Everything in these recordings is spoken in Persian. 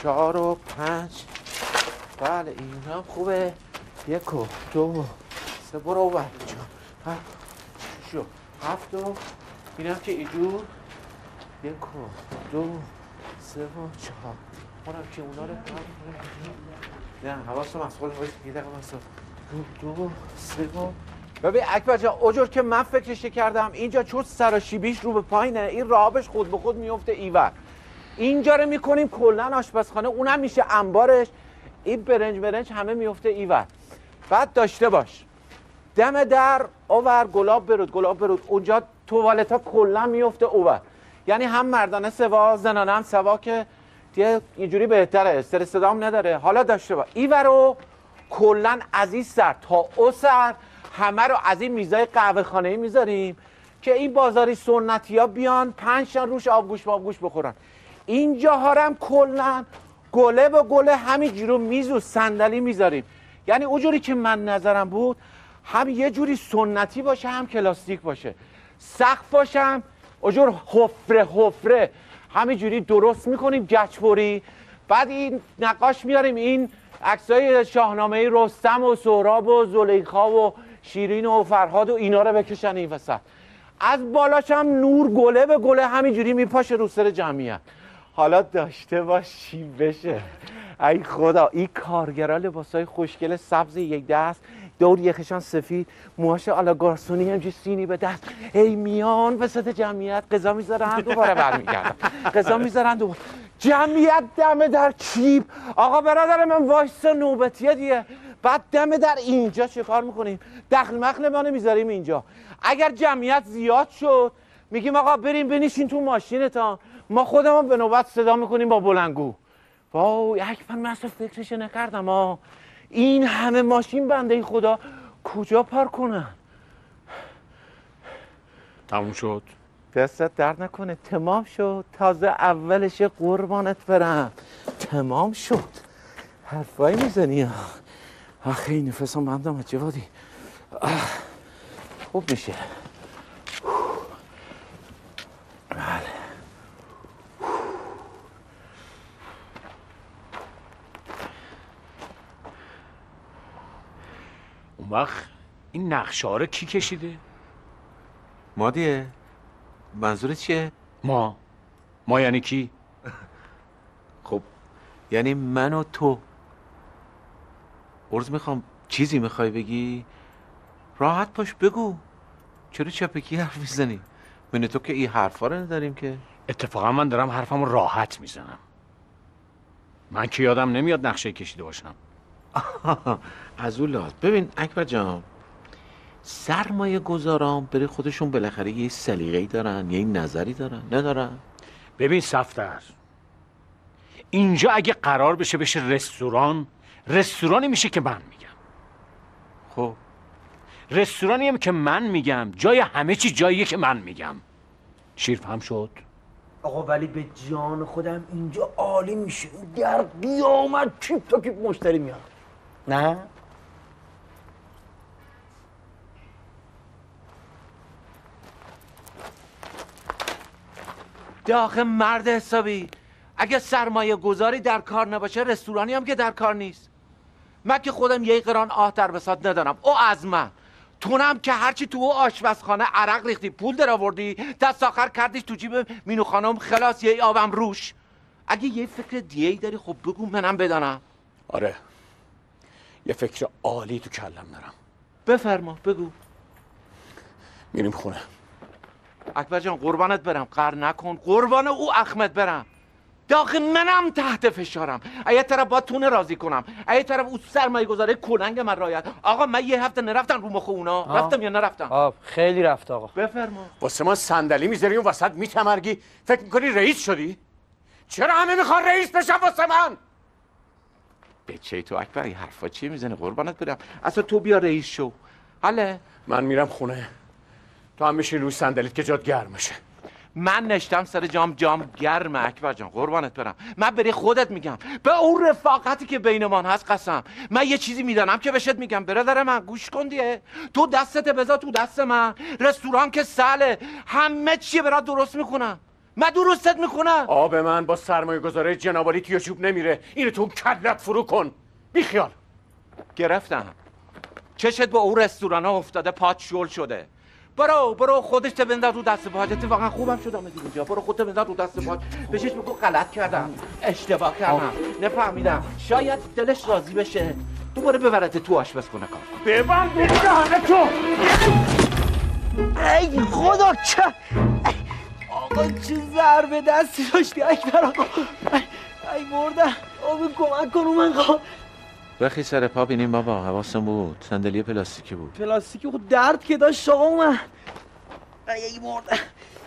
4 و 5. بله این هم خوبه. 1 و 2 و 3 برو بر 4 6 و 7 و اینم که اینجور 1 و 2 و 3 و 4. اونم که اونا رو نه حواسم از خودم باید یه دقیقه بسا 2 و 3 و ببین اکبر جان اونجور که من فکرش کردم اینجا چون سراشیبیش رو به پایینه این راهبش خود به خود میفته ایور. اینجا رو میکنیم کلن آشپزخانه اونم میشه انبارش. این برنج همه میفته ایور. بعد داشته باش دم در اوور گلاب برود اونجا توالت ها کلن میفته اوور. یعنی هم مردانه سوا زنانه هم سوا که دیگه اینجوری بهتره سر صدام نداره. حالا داشته باش ایور رو کلن از این سر تا او سر همه رو از این میزای قهوه خانه‌ای میذاریم که این بازاری سنتی ها بیان 5 تا روش آبگوش بخورن. اینجا ها هم کلن گله به گله همینجوری رو میز و صندلی میذاریم. یعنی اونجوری که من نظرم بود هم یه جوری سنتی باشه هم کلاسیک باشه. سقف باشم اونجور حفره همینجوری درست میکنیم گچبری. بعد این نقاش میاریم این عکسای شاهنامه رستم و سهراب و زلیخا و شیرین و فرهاد و اینا رو بکشن این وسط. از بالاش هم نور گله به گله همینجوری میپاشه رو سر جمعیت. حالا داشته باش چی بشه. ای خدا این کارگرا لباسای خوشگل سبز یک دست دور یخشان سفید موهاش آلا گارسونی همجوری سینی به دست ای میان وسط جمعیت قضا میذارن دوباره برمیگردن قضا میذارن دوباره جمعیت دم در کیپ. آقا برادر من وایسا نوبتیه دیگه. بعد دم در اینجا چه کار میکنیم؟ دخل مخل ما نمیذاریم اینجا. اگر جمعیت زیاد شد میگیم آقا بریم بنشین تو ماشینتان ما خودمون به نوبت صدا میکنیم با بلندگو. واو اکبر من اصلا فکرش نکردم این همه ماشین بنده خدا کجا پارک کنن؟ تموم شد؟ دستت درد نکنه تمام شد. تازه اولش قربانت برم تمام شد. حرفایی میزنی آخه این نفسم بندم جوادی خوب میشه. بله اون وقت این نقشه ها رو کی کشیده؟ ما دیگه. منظورت چیه؟ ما یعنی کی؟ خب یعنی من و تو. عرض میخوام چیزی میخوای بگی؟ راحت پاش بگو. چرا چپکی حرف میزنی؟ من تو که این حرفا رو نداریم که. اتفاقا من دارم حرفمو راحت میزنم. من که یادم نمیاد نقشه کشیده باشم. از اون لحاظ ببین اکبر جان سرمایه گذاران برای خودشون بالاخره یه سلیقه‌ای دارن یه نظری دارن ندارن؟ ببین صفدر اینجا اگه قرار بشه رستورانی میشه که من میگم. خب رستورانیم که من میگم جای همه چی جاییه که من میگم. شیر فهم شد؟ آقا ولی به جان خودم اینجا عالی میشه. در قیامت کیپ تا کیپ مشتری میاد. نه؟ آخه مرد حسابی اگه سرمایه گذاری در کار نباشه رستورانی هم که در کار نیست. من که خودم یه قران آه در بساط ندارم او از من. تونم که هرچی تو آشپزخانه عرق ریختی پول در آوردی دست آخر کردیش تو جیب مینو خانم خلاص یه آبم روش. اگه یه فکر دیگه‌ای داری خب بگو منم بدانم. آره یه فکر عالی تو کلم دارم. بفرما بگو. میریم خونه. اکبر جان قربانت برم قهر نکن قربان او احمد برم. داخل منم تحت فشارم. یه طرف با تونه راضی کنم یه طرف او سرمایه گذاره کلنگ من رایت. آقا من یه هفته نرفتم رو مخ اونا. رفتم یا نرفتم؟ خیلی رفت آقا. بفرما. واسه ما صندلی میذاری و وسط میتمرگی فکر میکنی رئیس شدی؟ چرا همه میخوان رئیس بشن واسه من؟ بچه تو اکبر این حرفا چیه میزنه قربانت برم. اصلا تو بیا رئیس شو. حاله من میرم خونه تو هم میشین روی صندلیت که جات گرم بشه. من نشتم سر جام گرمه اکبر جان قربانت برم. من برای خودت میگم به اون رفاقتی که بینمان هست قسم. من یه چیزی میدانم که بهت میگم برادر من گوش کن دیگه. تو دستت بذار تو دست من. رستوران که ساله همه چیه برات درست میکنم. من درستت میکنم. آب من با سرمایه گذاره جنابالی توی جوب نمیره. اینو تو کلت فرو کن. بیخیال. گرفتم. چشت با اون رستوران ها افتاده، پات شل شده. برو خودش بنداز رو دست پاچ. اتفاقا خوبم شدم اینجا. برو خودت بنداز رو دست پاچ. بهش بگو غلط کردم، اشتباه کردم، نفهمیدم. شاید دلش راضی بشه دوباره ببرت تو آشپزخونه کار. ببند دهنه تو. ای خدا چه آقا چه ضربه دستی داشتی اکبر آقا. ای مردم آقا کمک کن من خواه. بخی سر پا بینیم بابا. حواسم بود صندلی پلاستیکی بود. پلاستیکی خود درد که داشت آقا من. ای مردم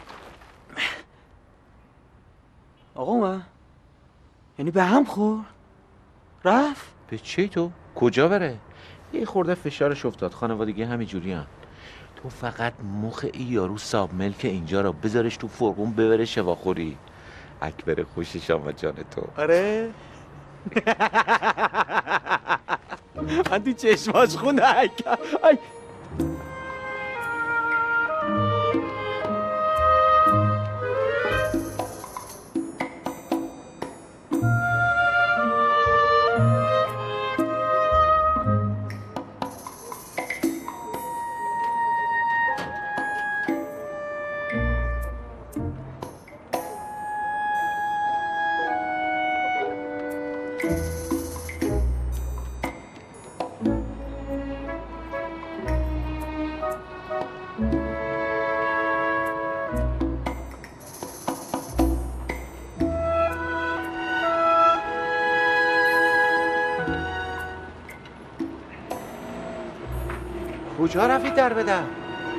آقا من یعنی به هم خورد رفت؟ به چی تو؟ کجا بره؟ یه خورده فشارش افتاد. خانوادگی همین جوری هم. تو فقط مخ این یارو صاب ملک اینجا رو بذارش تو فرقون ببره شواخوری. اکبر خوشش آمد جان تو. آره من تو چشماش خونه اکبر. کجا رفتی در بدم؟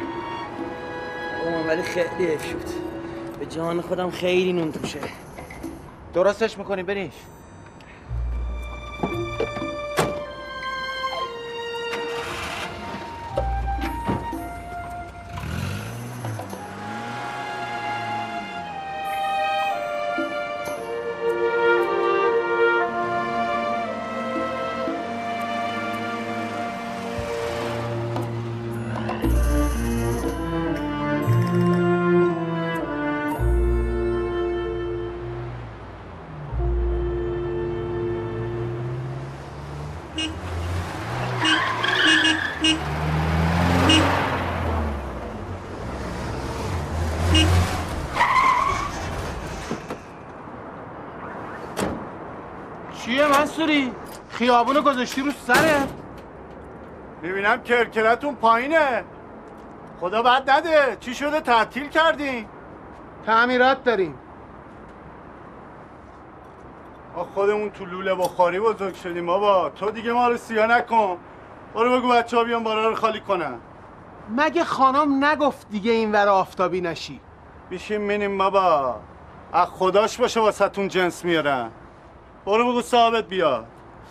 من ولی خیلی حیف شد. به جان خودم خیلی نون توشه. درستش میکنی بریش. چیه منصوری؟ خیابونو گذاشتی رو سره؟ میبینم کرکرتون پایینه. خدا بد نده. چی شده تعطیل کردین؟ تعمیرات داریم. ما خودمون تو لوله بخاری بزرگ شدیم بابا. تو دیگه ما رو سیاه نکن. برو بگو بچه ها بیان بارا رو خالی کنن. مگه خانم نگفت دیگه این ور آفتابی نشی؟ بیشیم منیم بابا. از خداش باشه واسه تون جنس میارن. برو بگو صاحبت بیاد.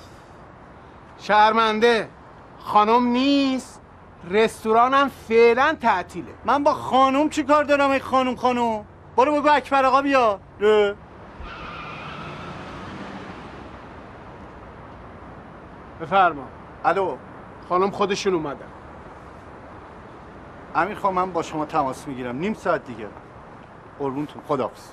شرمنده خانم نیست، رستورانم فعلا تعطیله. من با خانوم چی کار دارم ای خانوم؟ برو بگو اکبر آقا بیا. بفرما. الو خانم خودشون اومدن. امیر خان من با شما تماس میگیرم نیم ساعت دیگه. قربونتون. خداحافظ.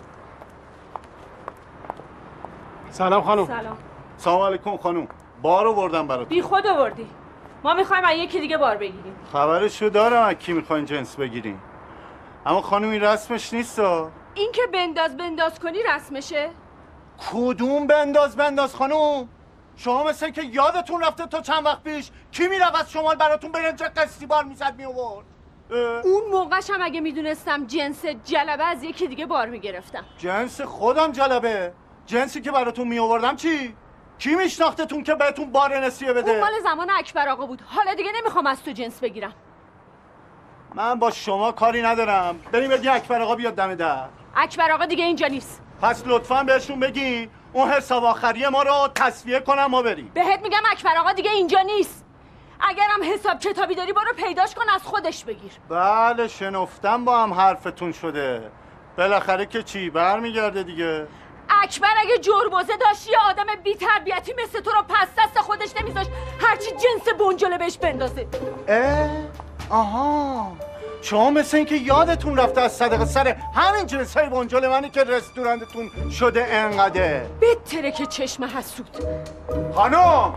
سلام خانم. سلام. سلام علیکم خانوم. بار آوردم براتون. بی خود آوردی. ما میخوایم از یکی دیگه بار بگیریم. خبرشو دارم از کی میخواین جنس بگیرین. اما خانوم این رسمش نیستا. این که بنداز کنی رسمشه؟ کدوم بنداز خانوم؟ شما مثل که یادتون رفته تا چند وقت پیش کی میرفت از شمال براتون برنج قسطی بار میزد میآورد. اون موقعش هم اگه میدونستم جنس جلبه از یکی دیگه بار میگرفتم. جنس خودم جلبه. جنسی که براتون میآوردم چی؟ کی میشناختتون که بهتون بار نسیه بده؟ اون مال زمان اکبر آقا بود. حالا دیگه نمیخوام از تو جنس بگیرم. من با شما کاری ندارم. بریم بدین اکبر آقا بیاد دم در. اکبر آقا دیگه اینجا نیست. پس لطفاً بهشون بگین اون حساب آخری ما رو تصفیه کنم ما بریم. بهت میگم اکبر آقا دیگه اینجا نیست. اگرم حساب کتابی داری برو پیداش کن از خودش بگیر. بله شنفتم با هم حرفتون شده. بالاخره که چی برمیگرده دیگه. اکبر اگه جربوزه داشت یه آدم بی تربیتی مثل تو رو پس دست خودش نمیذاشت هرچی جنس بنجله بهش بندازه. آها شما مثل این که یادتون رفته از صدقه سر همین جنس های بنجل منی که رستورانتون شده انقدر. بهتره که چشم حسود. خانم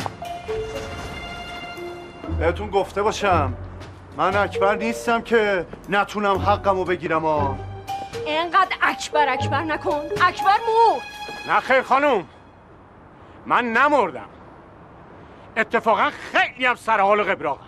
بهتون گفته باشم من اکبر نیستم که نتونم حقمو بگیرم اینقدر اکبر نکن. اکبر مرد. نه خیر خانم، من نمردم. اتفاقا خیلی هم سر حال قبراقم.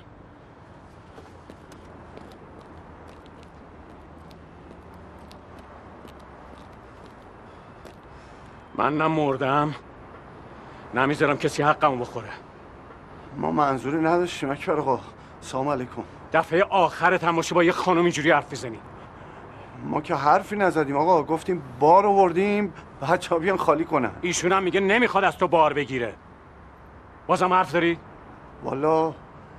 من نمردم، نمیذارم کسی حقمو بخوره. ما منظوری نداشتیم اکبر آقا. سلام علیکم. دفعه آخرت هم باشه با یه خانم اینجوری حرف بزنی. ما که حرفی نزدیم آقا، گفتیم بار آوردیم بچه‌ها بیان خالی کنن. ایشون هم میگه نمیخواد از تو بار بگیره. بازم حرف داری؟ والا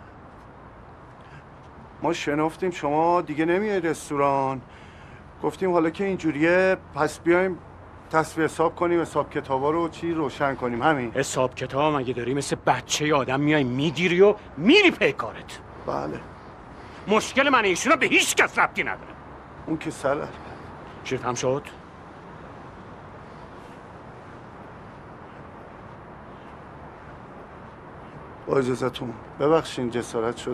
ما شنفتیم شما دیگه نمیای رستوران، گفتیم حالا که اینجوریه پس بیایم تصفیه حساب کنیم، حساب کتابا رو روشن کنیم. همین. حساب کتاب مگه داری؟ مثل بچه آدم میای میگیری و میری پی کارت. بله. مشکل من ایشونا به هیچ کس ربطی نداره. اون که سر شیر هم شد؟ با اجازتون ببخشین جسارت شد.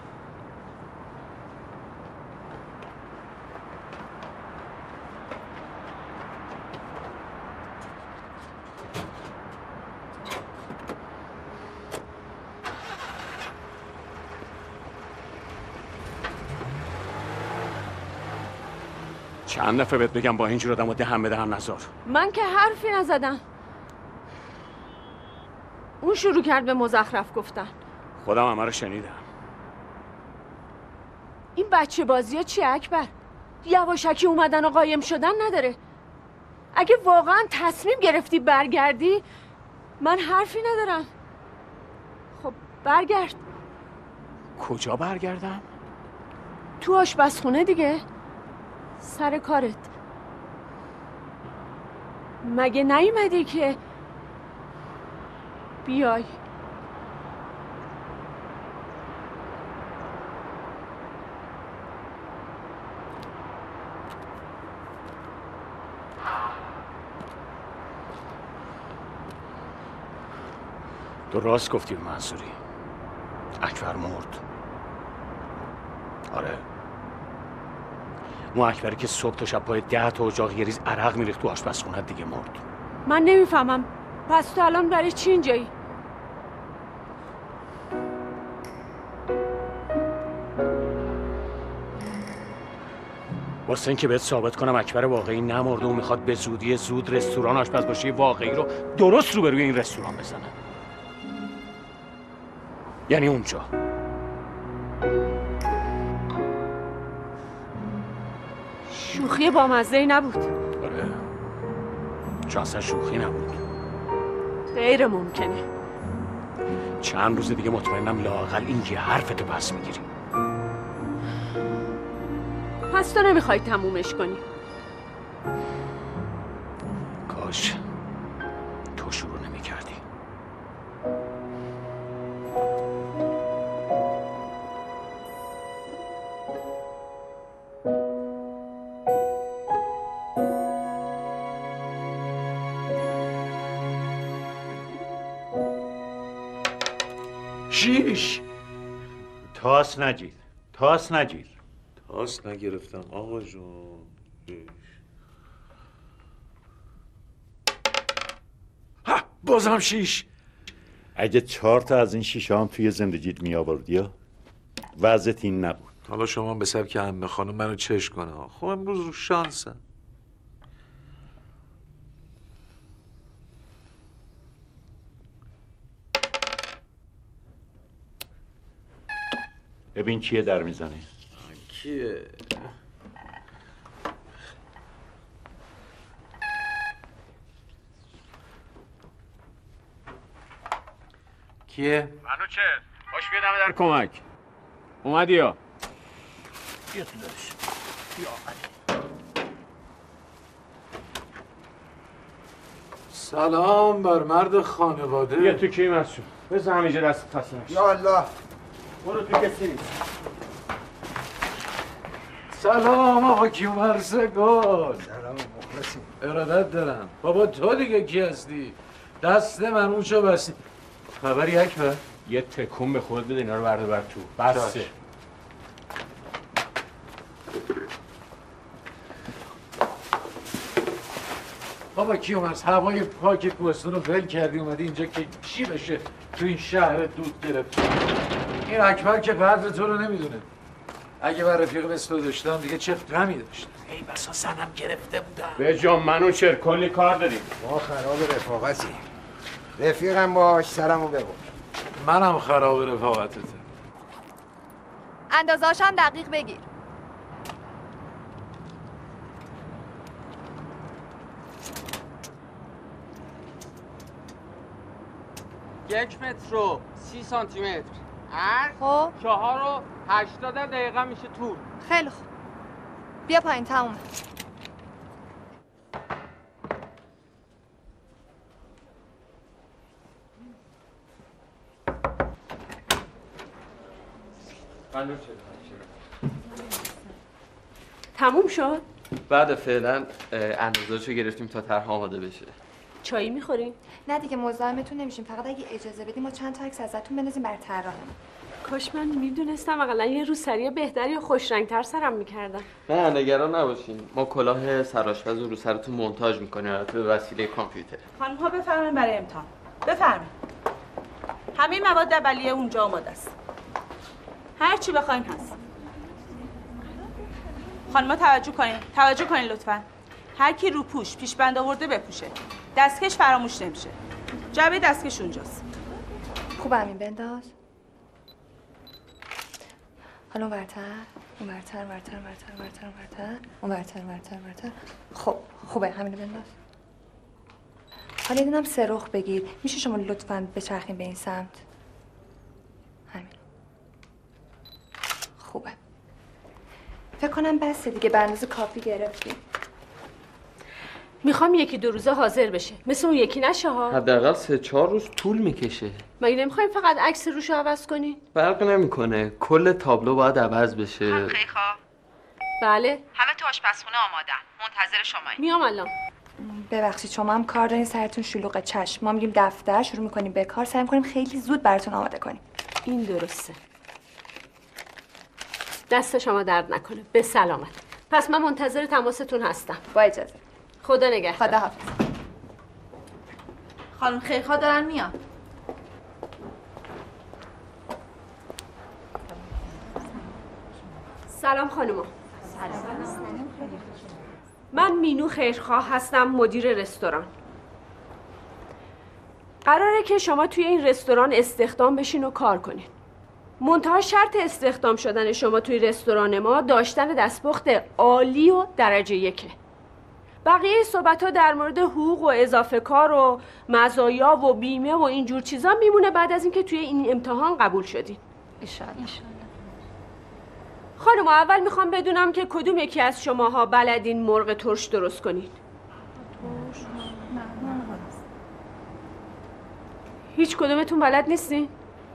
چند دفعه بهت بگم با اینجور آدم و دهن به دهن نذار. من که حرفی نزدم. اون شروع کرد به مزخرف گفتن. خودم همه رو شنیدم. این بچه بازی ها چیه اکبر؟ یواشکی اومدن و قایم شدن نداره. اگه واقعا تصمیم گرفتی برگردی من حرفی ندارم. خب برگرد. کجا برگردم؟ تو آشپزخونه دیگه، سر کارت. مگه نیومدی که بیای؟ تو راست گفتی به منصوری. اکبر مرد. آره، اون اکبری که صبح تا شب پای 10 تا اجاق یه ریز عرق میریخت تو آشپزخونه دیگه مرد. من نمیفهمم پس تو الان برای چی اینجایی؟ واسه اینکه بهت ثابت کنم اکبر واقعی نمرده و میخواد به زودی زود رستوران آشپزباشی واقعی رو درست روبروی این رستوران بزنه. یعنی اونجا. شوخی با مزه‌ای نبود. آره، چون اصلا شوخی نبود. غیر ممکنه. چند روز دیگه مطمئنم لااقل این یه حرفتو پس میگیری. پس تو نمیخوای تمومش کنی؟ کاش تو شروع نمی‌کردی. شیش تاس نگیر، تاس نگیر. تاس نگرفتم آقا جون. بازم شیش. اگه 4 تا از این شیشه هم توی زندگیت می آوردی یا وضعت این نبود. حالا شما به سبک عمه خانم منو چش کنه. خب امروز رو شانسم. ببین کیه در میزنه. کیه؟ کیه؟ منوچه باش بیادم در کمک. اومدی یا؟ بیا تو دارش. سلام بر مرد خانواده. بیا تو کی مسئول؟ بذار همینجا دست خسته نشه. یا الله. برو تو کسی نیست. سلام آقا کیومرث گل. سلام مخلصیم. ارادت دارم. بابا تو دیگه کی هستی؟ دست من اونچو بستی. خبری اکبر؟ یه تکون به خود بده، اینا رو برده بر تو. بسه. بابا کیومرث هوای پاک کوهستان رو ول کردی اومدی اینجا که چی بشه تو این شهر دود گرفت. این اکبر که قدر تو رو نمیدونه. اگه من رفیق مثل تو داشتم دیگه چه غمی داشتم. ای بسا سنم گرفته بودم. به جان منو چر کلی کار داریم. ما خراب رفاقتی. رفیقم باش سرمو ببر. منم خراب رفاقتته. اندازه‌اش هم دقیق بگیر. یک متر و 30 سانتی متر عرض. خب 4 و 80 دقیقه میشه طول. خیلی خوب. بیا پایین تمومه. تموم شد؟ بعد فعلا اندازه‌شو گرفتیم تا طرح آماده بشه. چایی میخوریم؟ نه دیگه مزاحمتون نمیشیم، فقط اگه اجازه بدیم ما چند تا عکس ازتون بندازیم بر طراح. کاش من میدونستم اقلا یه روسری بهتری و خوش رنگتر سرم میکردم. نه نگران نباشین، ما کلاه سرآشپز رو سرتون مونتاژ میکنیم البته به وسیله کامپیوتر. خانم ها بفرمایید برای امتحان. بفرمایید. همه مواد اولیه اونجا آماده است. هر چی بخواین هست. خانم ها توجه کنین لطفاً. هر کی رو پوش پیش بند آورده بپوشه. دستکش فراموش نمیشه. جعبه دستکش اونجاست. خوب همین بنداز. حالا اونورتر. خب خوبه همینو بنداز. حالا یه دونم سرخ بگیر. میشه شما لطفاً بچرخین به این سمت؟ همین. خوبه. فکر کنم بسه دیگه، به اندازه کافی گرفتیم. میخوام یکی دو روزه حاضر بشه، مثل اون یکی نشه ها. حداقل 3-4 روز طول میکشه. مگه نمیخوایم فقط عکس روشو عوض کنین؟ فرق نمیکنه، کل تابلو باید عوض بشه. خیلی خواه. بله. همه تو آشپزخونه آمادن. منتظر شماییم. میام الان. ببخشید شما هم کار دارین، سرتون شلوغه. چشم ما میگیم دفتر، شروع میکنیم به کار، سعی میکنیم خیلی زود براتون آماده کنیم. این درسته. دست شما درد نکنه. به سلامت. پس من منتظر تماستون هستم. با اجازه. خدا نگهدار. خدا حافظ. خانم خیرخواه دارن میان. سلام خانوما. من مینو خیرخواه هستم، مدیر رستوران. قراره که شما توی این رستوران استخدام بشین و کار کنین. منتها شرط استخدام شدن شما توی رستوران ما داشتن دستپخت عالی و درجه 1. بقیه صحبت‌ها در مورد حقوق و اضافه کار و مزایا و بیمه و اینجور چیزا میمونه بعد از اینکه توی این امتحان قبول شدین. انشالله. خانم اول میخوام بدونم که کدوم یکی از شماها بلدین مرغ ترش درست کنید؟ هیچ کدومتون بلد نیستین؟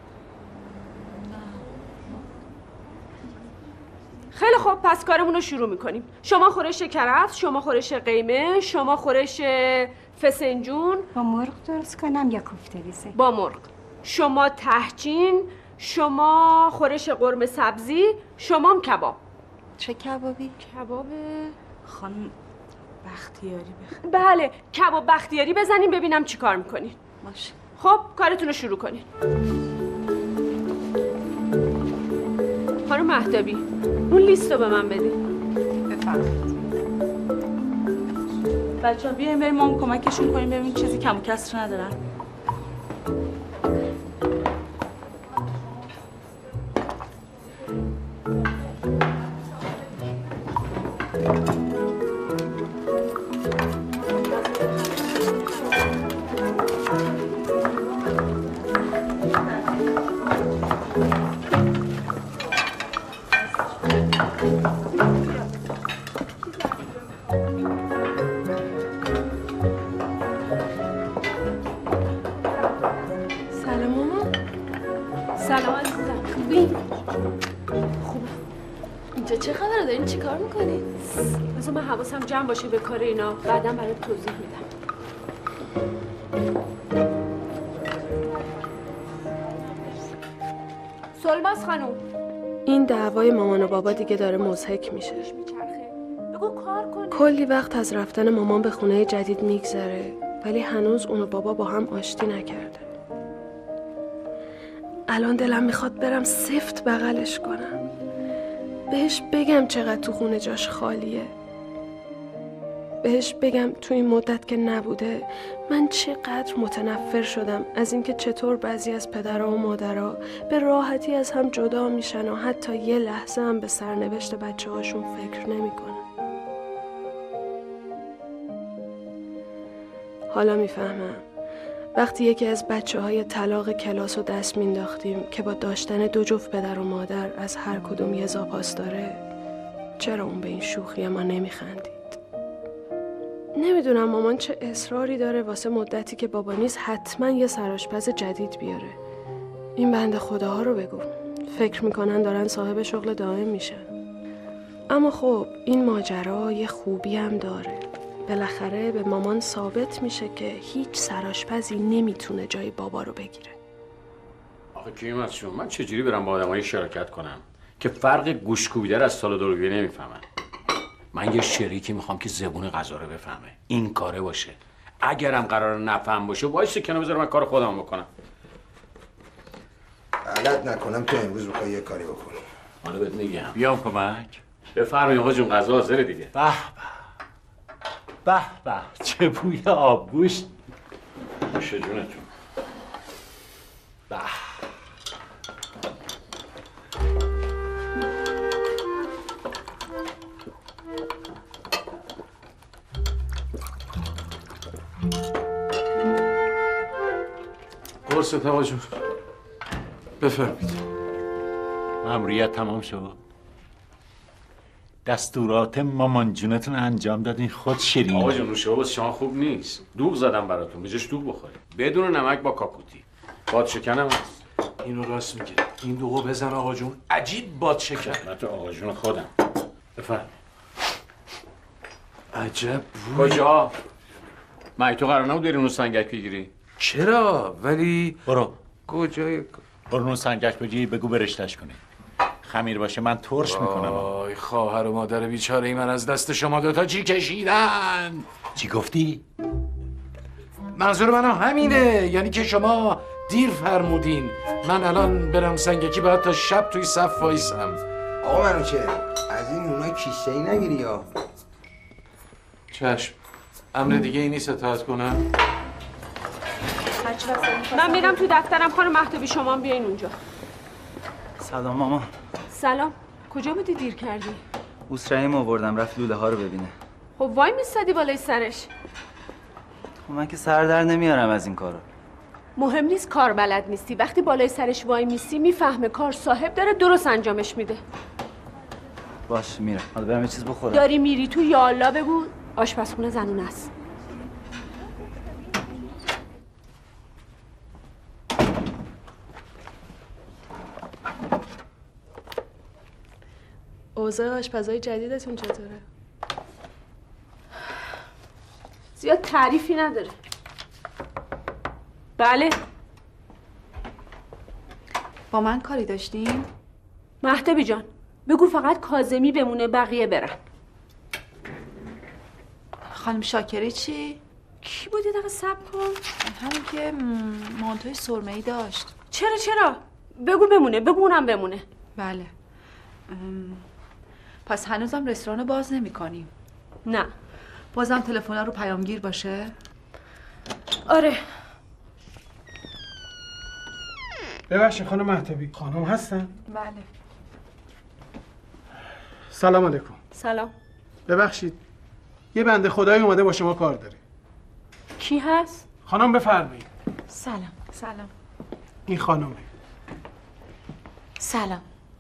خیلی خوب، پس کارمون رو شروع میکنیم. شما خورش کرفس، شما خورش قیمه، شما خورش فسنجون. با مرغ درست کنم یا کوفته ریزه؟ با مرغ. شما تهچین، شما خورش قرمه سبزی، شما هم کباب. چه کبابی؟ کباب خانم بختیاری بله، کباب بختیاری بزنیم ببینم چی کار میکنین. باشه. خب کارتون رو شروع کنین. خانم مهدوی اون لیست رو به من بدین. بفرمایید. بچه‌ها بیاین بریم ما کمکشون کنیم ببینیم چیزی کم و کسر ندارن. جا چه خبره؟ دارین چی کار میکنی؟ بذار من حواسم جمع باشه به کار اینا، بعدم برات توضیح میدم. سلماس خانوم، این دعوای مامان و بابا دیگه داره مضحک میشه. بگو کار کنی. کلی وقت از رفتن مامان به خونه جدید میگذره ولی هنوز اون و بابا با هم آشتی نکرده. الان دلم میخواد برم سفت بغلش کنم، بهش بگم چقدر تو خونه جاش خالیه، بهش بگم تو این مدت که نبوده من چقدر متنفر شدم از اینکه چطور بعضی از پدرها و مادرها به راحتی از هم جدا میشن و حتی یه لحظه هم به سرنوشت بچه هاشون فکر نمیکنن. حالا میفهمم وقتی یکی از بچه‌های طلاق کلاس رو دست مینداختیم که با داشتن 2 جفت پدر و مادر از هر کدوم یه زاپاس داره، چرا اون به این شوخی ما نمیخندید؟ نمیدونم مامان چه اصراری داره واسه مدتی که بابا نیست حتما یه سرآشپز جدید بیاره. این بنده خداها رو بگو، فکر میکنن دارن صاحب شغل دائم میشن. اما خب این ماجرا یه خوبی هم داره، بالاخره به مامان ثابت میشه که هیچ سرآشپزی نمیتونه جای بابا رو بگیره. آخه کیمتشون من چجوری برم با آدمایی شراکت کنم که فرق گوشکوبیده رو از سال دروگی نمیفهمن؟ من یه شریکی میخوام که زبون غذا رو بفهمه، این کاره باشه. اگرم قرار نفهم باشه وایسه کنار بذارم من کار خودم بکنم. غلط نکنم تو امروز بخوای یه کاری بکنی. حالا بهت میگم. بیام کمک. بفرمایید آقا جون غذا حاضره دیگه. به به چه بوی آبگوشت. نوش جونتون. به قرصت آقا جون. بفرمید. مأموریت تمام شد. دستورات مامان جونتون انجام دادین خود شیرین. آقا جون نوشابه شما خوب نیست. دوغ زدم براتون، بجاش دوغ بخوری. بدون نمک با کاپوتی. باد شکنم هست. اینو راست میگه. این دوغو بزن آقا جون. عجیب باد شکن. خدمت آقا جون خودم. بفرمایید. عجب بوی. کجا؟ من تو قرار نبود بریم سنگک بگیری؟ چرا؟ ولی برو کجای برو سنگک بگی بگو برشتش کنی. خمیر باشه من ترش میکنم. آی خواهر و مادر بیچاره ای من از دست شما دوتا چی کشیدن؟ چی گفتی؟ منظور من همینه، یعنی که شما دیر فرمودین. من الان برم سنگکی باید تا شب توی صف وایسم. آقا منوچه از این نونای کیسه ای نگیری یا؟ چشم. امر دیگه ای نیست اطاعت کنم؟ من میرم تو دفترم. خانم مهتابی شما هم بیاین اونجا. سلام ماما. سلام. کجا بودی دیر کردی؟ اوسراییم آوردم رفت لوله ها رو ببینه. خب وای میستادی بالای سرش. خب من که سر در نمیارم از این کارو. مهم نیست کار بلد نیستی، وقتی بالای سرش وای میستی میفهمه کار صاحب داره، درست انجامش میده. باش میرم. حالا برم یه چیز بخورم. داری میری تو یا الله بگو آشپزخونه زنونه است. اوضاع آشپزای جدیدتون چطوره؟ زیاد تعریفی نداره. بله. با من کاری داشتیم؟ مهتابی جان بگو فقط کاظمی بمونه بقیه برن. خانم شاکری چی؟ کی بود؟ یه دقیقه صبر کن. همین که مانتوی سرمه‌ای داشت. چرا؟ بگو بمونه، بگو اونم بمونه. بله. پس هنوزم رستوران باز نمی‌کنیم؟ نه. بازم تلفن رو پیامگیر باشه؟ آره. ببخشید خانم مهتابی، خانم هستن؟ بله. سلام علیکم. سلام. ببخشید یه بنده خدایی اومده با شما کار داره. کی هست؟ خانم بفرمایید. سلام. این خانمه. سلام.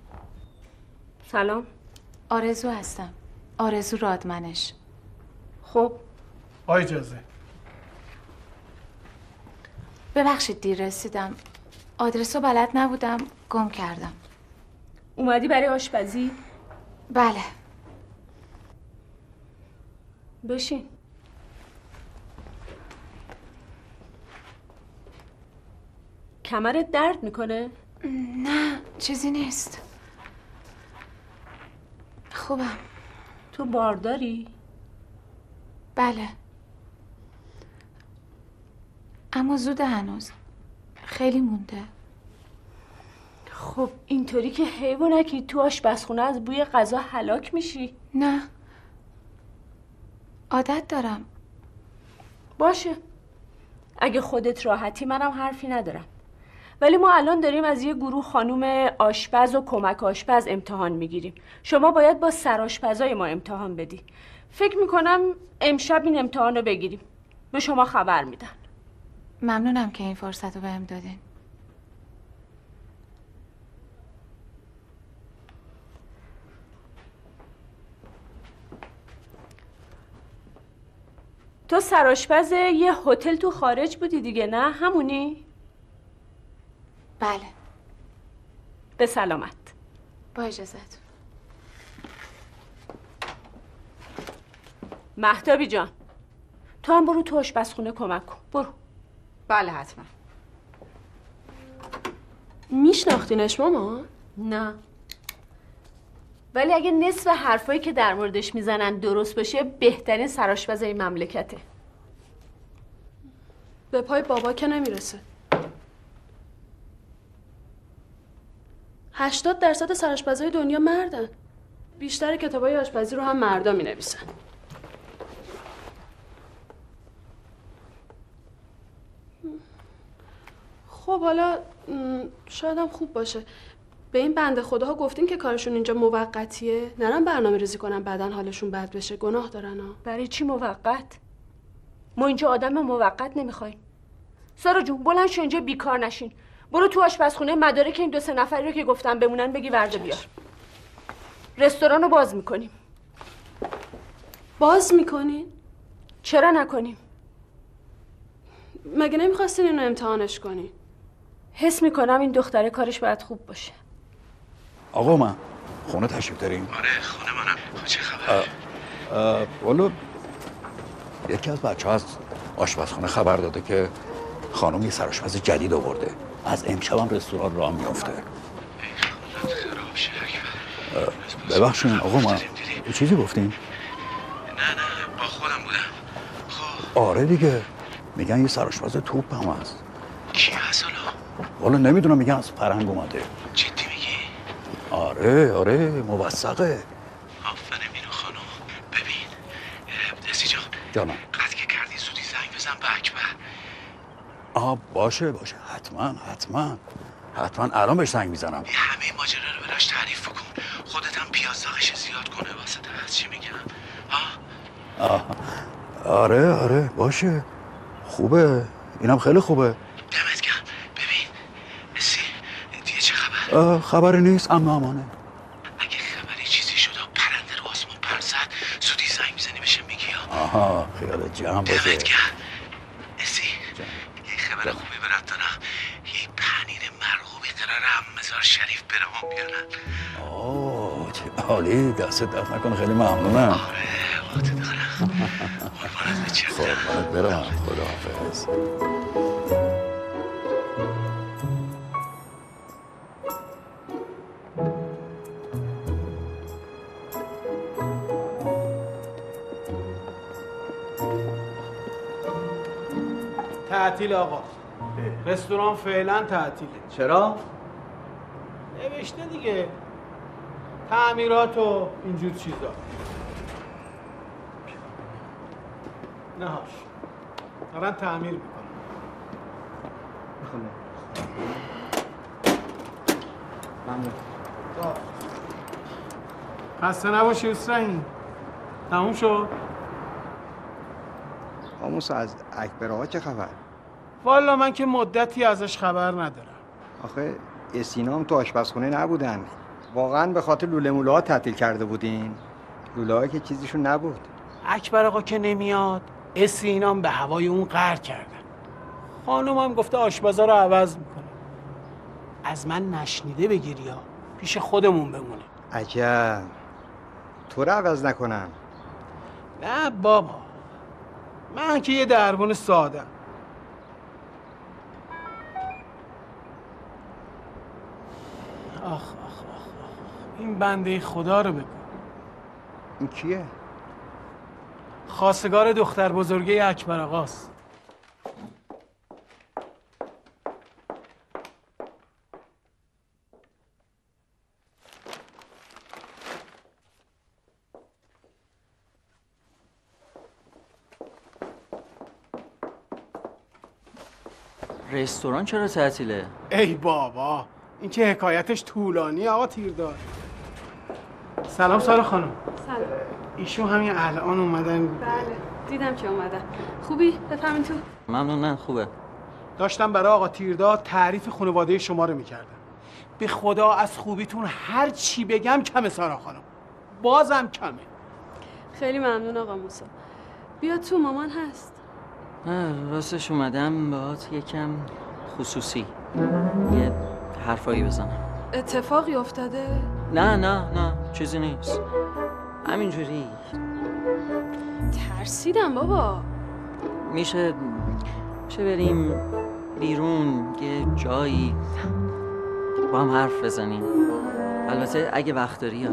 سلام. آرزو هستم. آرزو رادمنش. خب با اجازه. ببخشید دیر رسیدم. آدرس رو بلد نبودم، گم کردم. اومدی برای آشپزی؟ بله. بشین. کمرت درد میکنه؟ نه چیزی نیست. خوبم. تو بارداری؟ بله. اما زوده هنوز. خیلی مونده. خب اینطوری که حیوانکی تو آشپزخونه از بوی غذا هلاک میشی؟ نه. عادت دارم. باشه. اگه خودت راحتی منم حرفی ندارم. ولی ما الان داریم از یه گروه خانوم آشپز و کمک آشپز امتحان میگیریم. شما باید با سرآشپزای ما امتحان بدی. فکر میکنم امشب این امتحان رو بگیریم. به شما خبر میدن. ممنونم که این فرصت رو بهم دادین. تو سرآشپز یه هتل تو خارج بودی دیگه، نه؟ همونی؟ بله. به سلامت. با اجازت. مهتابی جان، تو هم برو تو آشپزخونه کمک کن. برو. بله حتما. میشناختینش مامان؟ نه. ولی اگه نصف حرفایی که در موردش میزنن درست باشه بهترین سرآشپز این مملکته. به پای بابا که نمیرسه. 80% سرآشپزای دنیا مردن. بیشتر کتابای آشپزی رو هم مردا مینویسن. خب حالا شاید هم خوب باشه. به این بنده خداها گفتین که کارشون اینجا موقتیه، نرن برنامه ریزی کنن بعدن حالشون بد بشه. گناه دارن ها. برای چی موقت؟ ما اینجا آدم موقت نمیخوایم. سارا جون بلند شو، اینجا بیکار نشین. برو تو آشپزخونه مدارک این 2-3 نفری رو که گفتم بمونن بگی ورده بیار. رستوران رو باز میکنیم. باز میکنین؟ چرا نکنیم؟ مگه نمیخواستین اینو امتحانش کنین؟ حس میکنم این دختره کارش باید خوب باشه. آقا من خونه تشریف داریم؟ آره خونه منم. چه خبر؟ والا یکی از بچه ها از آشپزخونه خبر داده که خانم یه سرآشپز جدید آورده. از امشب هم رستوران راه میفته. خراب شه. ببخشین آقا من یه چیزی گفتین؟ نه با خودم بودم. خب آره دیگه میگن یه سرآشپز توپ هم هست. کی هست حالا؟ والا نمیدونم، میگن از فرنگ اومده. جدی میگی؟ آره موثقه. آفرین مینو خانم. ببین دستی جان، جانم قد که کردی زودی زنگ بزن به اکبر. باشه حتما الان بهش زنگ میزنم. یه همه ماجرا رو براش تعریف بکن. خودت هم پیاز داغش زیاد کنه واسه از چی میگم. آره باشه. خوبه، اینم خیلی خوبه. دمت گرم. ببین اسی دیگه چه خبر؟ خبری نیست، امانه. اگه خبری چیزی شد پرنده رو آسمون پر زد زودی زنگ میزنی بشه میگی خیالت جمع باشه. دمت گرم. اسی یه خبر خوبی برات دارم. یه پنیر مرغوبی قراره مزار شریف برام بیارن. چه عالی، دستت درد نکنه، خیلی ممنونم. وقت دارم. قربانت بچم. قربانت برم. خداحافظ. تعطیل آقا. رستوران فعلا تعطیله. چرا؟ نوشته دیگه تعمیرات و اینجور چیزا. نهاش دارن تعمیر میکنن. ممنون. خسته نباشی اسرائیل. تموم شد؟ آموس از اکبر آقا چه خبر؟ والا من که مدتی ازش خبر ندارم. آخه اسینام تو آشپزخونه نبودن. واقعا به خاطر لوله موله ها تعطیل کرده بودین؟ لوله ها که چیزیشون نبود. اکبر آقا که نمیاد اسینام به هوای اون قهر کردن. خانوم هم گفته آشپزا رو عوض میکنه. از من نشنیده بگیری ها، پیش خودمون بمونه. عجب. تو رو عوض نکنم. نه بابا، من که یه دربون سادم. آخ این بنده خدا رو بگو. این کیه؟ خواستگار دختر بزرگه اکبر آقاست. رستوران چرا تعطیله؟ ای بابا، این که حکایتش طولانی آقا تیردار. سلام سارا خانم. سلام. ایشون همین الان اومدن. بله دیدم که اومدن. خوبی؟ بفهمین تو. ممنونم خوبه. داشتم برای آقا تیردار تعریف خانواده شما رو میکردم. به خدا از خوبیتون هر چی بگم کمه سارا خانم. بازم کمه. خیلی ممنون آقا موسی. بیا تو، مامان هست. نه راستش اومدم باهات یکم خصوصی یه حرفایی بزنم. اتفاقی افتاده؟ نه چیزی نیست، همینجوری. ترسیدم بابا. میشه بریم بیرون یه جایی با هم حرف بزنیم؟ البته اگه وقت داری.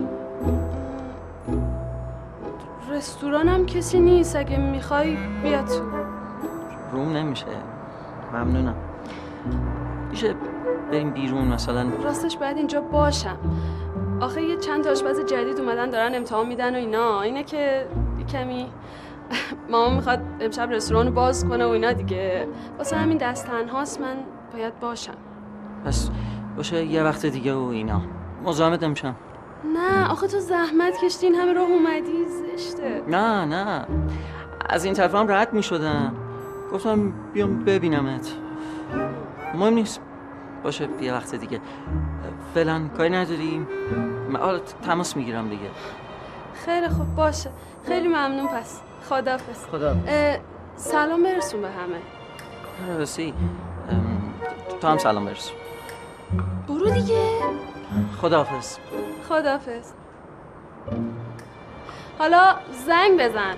رستورانم کسی نیست، اگه میخوای بیا تو. روم نمیشه. ممنونم. میشه بریم بیرون مثلا؟ راستش باید اینجا باشم. آخه یه چند تا آشپز جدید اومدن دارن امتحان میدن و اینا. اینه که کمی مامان میخواد امشب رستوران رو باز کنه و اینا دیگه. واسه همین دست تنهاست، من باید باشم. پس باشه یه وقت دیگه و اینا. مزاحمت نمیشم. نه آخه تو زحمت کشتین همه راه اومدی، زشته. نه از این طرف هم رد میشدم، گفتم بیام ببینمت. مهم نیست، باشه یه وقت دیگه. فعلا کاری نداریم، حالا تماس میگیرم دیگه. خیلی خوب باشه، خیلی ممنون. پس خداحافظ. خدا. سلام برسون به همه. رسی تو هم سلام برسون. برو دیگه. خداحافظ. خداحافظ. حالا زنگ بزن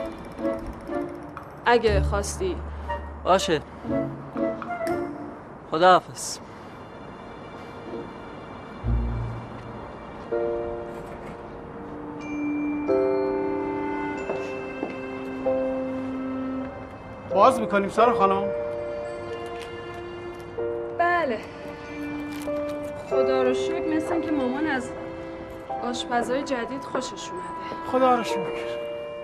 اگه خواستی. باشه. خداحافظ. باز میکنیم سارا خانم؟ بله خدا رو شکر، مثل این که مامان از آشپزای جدید خوشش اومده. خدا رو شکر.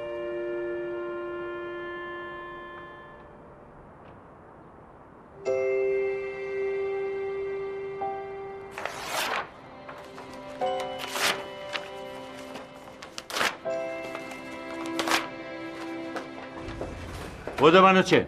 بوده منو چه؟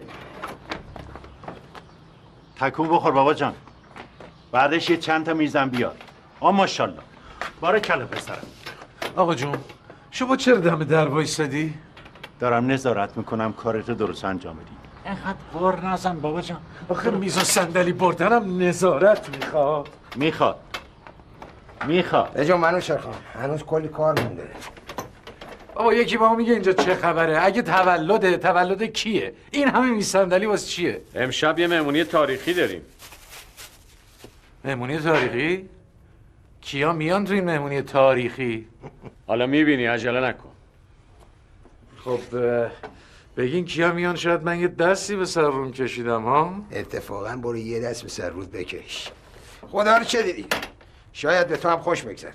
تکون بخور بابا جان. بعدش یه چند تا میزن بیار. ماشاءالله. بارکالله پسرم. آقا جون شما چرا دم در وایسادی؟ دارم نظارت میکنم کارتو درست انجام بدی. اینقدر غر نزن بابا جان. آخه میز و صندلی بردنم نظارت میخواد. بجا منو شرخان هنوز کلی کار مونده. بابا یکی با ما میگه اینجا چه خبره؟ اگه تولد کیه؟ این همه میز صندلی واسه چیه؟ امشب یه مهمونی تاریخی داریم. مهمونی تاریخی؟ کیا میان تو این مهمونی تاریخی؟ حالا میبینی، عجله نکن. خب بگین کیا میان، شاید من یه دستی به سر روم کشیدم ها؟ اتفاقا برو یه دست به سر رود بکش. خدا رو چه دیدی؟ شاید به تو هم خوش بگذره.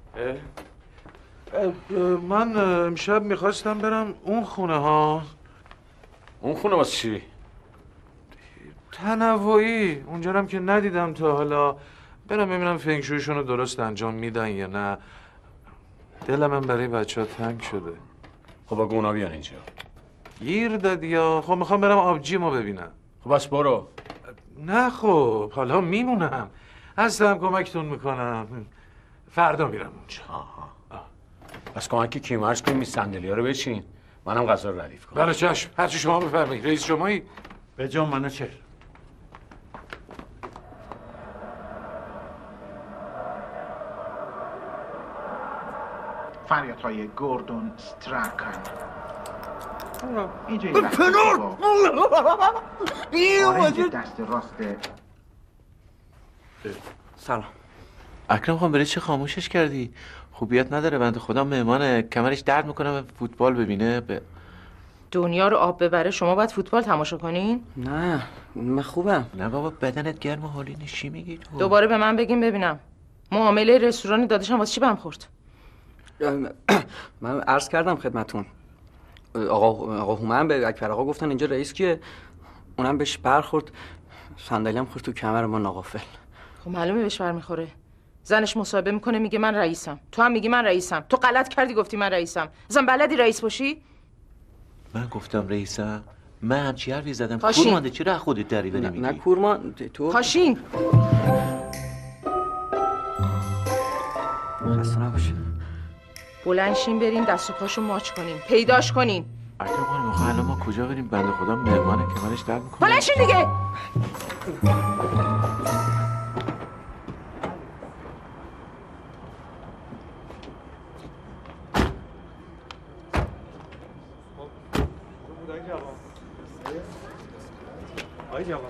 من امشب میخواستم برم اون خونه ها. اون خونه واسه چی؟ تنوعی. اونجا هم که ندیدم تا حالا. برم ببینم فنگشویشون رو درست انجام میدن یا نه. دلم من برای بچه ها تنگ شده. خب اگه اونا بیان اینجا گیر دادی یا؟ خب میخوام برم آبجیمو ببینم. خب بس برو. نه خب حالا میمونم، هستم کمکتون میکنم. فردا میرم اونجا. بس کمک کیمرز کنیم این صندلی ها رو بچین، منم غذا رو ردیف کنم. بله چشم، هرچی شما بفرمایید. رئیس شمایی؟ به جان منو چه؟ فریادهای گوردون استراکن. اینجا آرنج دست راست. سلام اکرم خان، برای چه خاموشش کردی؟ خوبیت نداره، بنده خدا مهمانه، کمرش درد میکنه فوتبال ببینه. دنیا رو آب ببره شما باید فوتبال تماشا کنین؟ نه من خوبم. نه بابا بدنت گرم و حالی نشی میگی تو. دوباره به من بگیم ببینم معامله رستوران داداشم واسه چی بهم خورد؟ من عرض کردم خدمتون، آقا هومن به اکبر آقا گفتن اینجا رئیس کیه، اونم بهش برخورد، صندلیام خورد تو کمر ما ناقافل. خب معلومه بهش برمیخوره. زنش مصاحبه میکنه میگه من رئیسم، تو هم میگی من رئیسم. تو غلط کردی گفتی من رئیسم. اصلا بلدی رئیس باشی؟ من گفتم رئیسم؟ من همچی حرفی زدم؟ کاشین. کورمانده چرا خودت دریوری نمیگی؟ نه کورمان تو کاشین. خسته نباشه. بلند شین برین دست و پاشو ماچ کنین، پیداش کنین. اکرم خانم آخه الان ما کجا بریم؟ بنده خدا مهمانه، کمرش درد میکنه. بلند شین دیگه. آقای جوان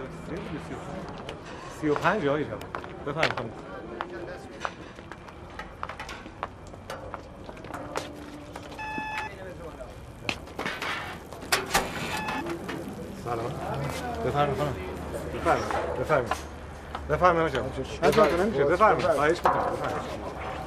35 آقای جوان بفرمایید خانم. سلام بفرمایید خانم. بفرمایید بفرمایید آقای جوان. بفرمایید خواهش می‌کنم. بفرمایید.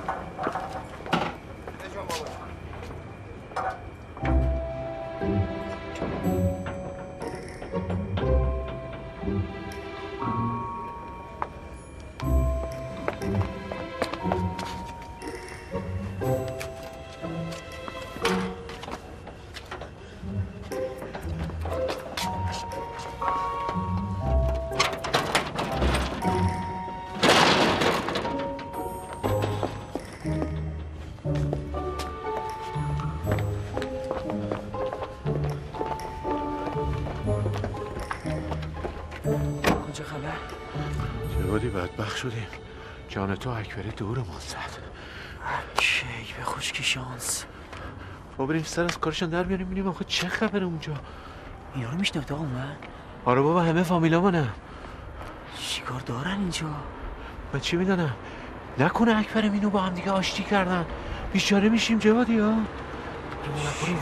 جوادی بدبخت شدیم، جان تو اکبری دورمون زد. چه به خوشکی شانس. با بریم سر از کارشان در بیاریم ببینیم آخه چه خبره اونجا. اینا رو میشناخت آقا من؟ آره بابا همه فامیلامونه. چیکار دارن اینجا؟ من چی میدونم؟ نکنه اکبر مینو با هم دیگه آشتی کردن، بیچاره میشیم جوادی ها. برو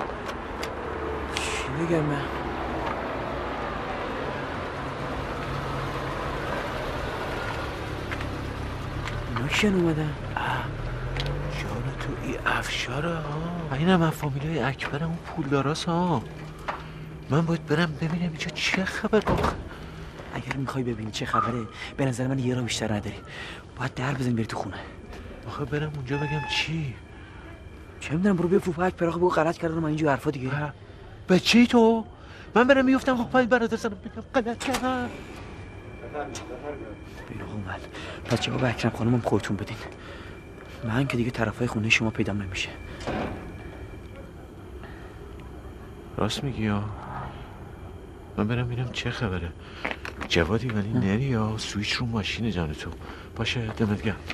چی بگم من؟ اینا کیان اومدن؟ جان تو ای افشاره ها. این هم فامیلای اکبر اون پولداراست ها. من باید برم ببینم اینجا چه خبر آخه. اگر میخوای ببینی چه خبره به نظر من یه را بیشتر نداری، باید در بزنی بری تو خونه. آخه برم اونجا بگم چی؟ چه میدونم برو بیا فوفا اکبر آقا بگو غلط کردن من اینجور حرفا دیگه. بچه‌ای تو؟ من برم میفتم خب پای برادر زنم بگم غلط کردم. بین آقا من پس جواب اکرم خانمم خودتون بدین، من که دیگه طرفای خونه شما پیدام نمیشه. راست میگی یا؟ من برم ببینم چه خبره. جوادی ولی نری یا سویچ رو ماشین جان تو. باشه دمت گرم.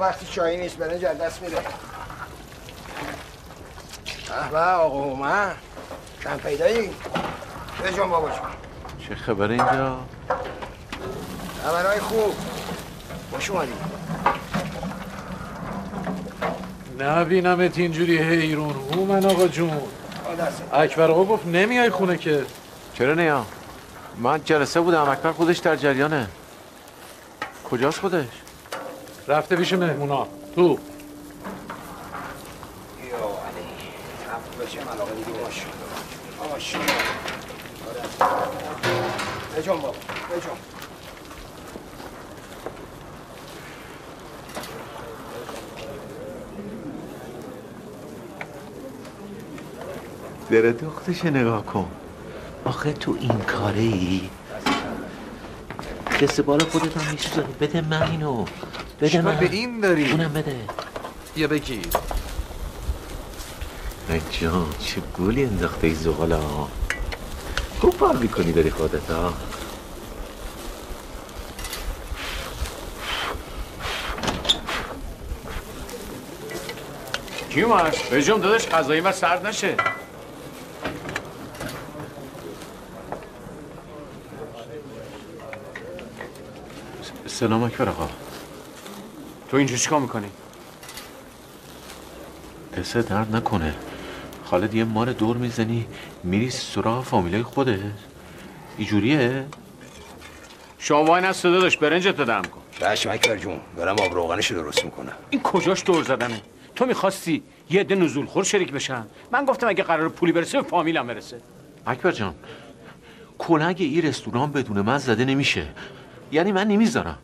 وقتی چایی نیست برنج از دست میره. به آقا هومن کم پیدایی؟ بجون بابا جون. چه خبره اینجا؟ خبرهای خوب. خوش اومدی. نبینمت اینجوری حیرون هومن آقا جون. اکبر آقا گفت نمیای خونه که. چرا نیام؟ من جلسه بودم، اکبر خودش در جریانه. کجاست خودش؟ رفته پیش مهمونا تو. یا علی رفت بچه من آقا دیگه باش. ماشاءالله. بجون بابا بجون. دره دختش نگاه کن. آخه تو این کاره ای؟ دست بال خودت هم میسوزه. بده من اینو. بده من. به این داری؟ اونم بده. بیا بگیر. ای جان چه گولی انداخته ای زغاله ها. خوب کار میکنی داری خودت ها. کی اومد؟ بجام داداش غذایی من سرد نشه. سلام اکبر آقا. تو اینجا چیکار میکنی؟ دست درد نکنه. خالد یه مار دور میزنی میری سراغ فامیلای خودت؟ اینجوریه؟ شما وای نسته داداش برنجت دادم کن. چشم اکبر جون برم آب روغنشو درست میکنم. این کجاش دور زدنه؟ تو میخواستی یه عده نزول خور شریک بشن. من گفتم اگه قرار پولی برسه به فامیلم برسه. اکبر جان کلنگ این رستوران بدون من زده نمیشه. یعنی من نمیذارم.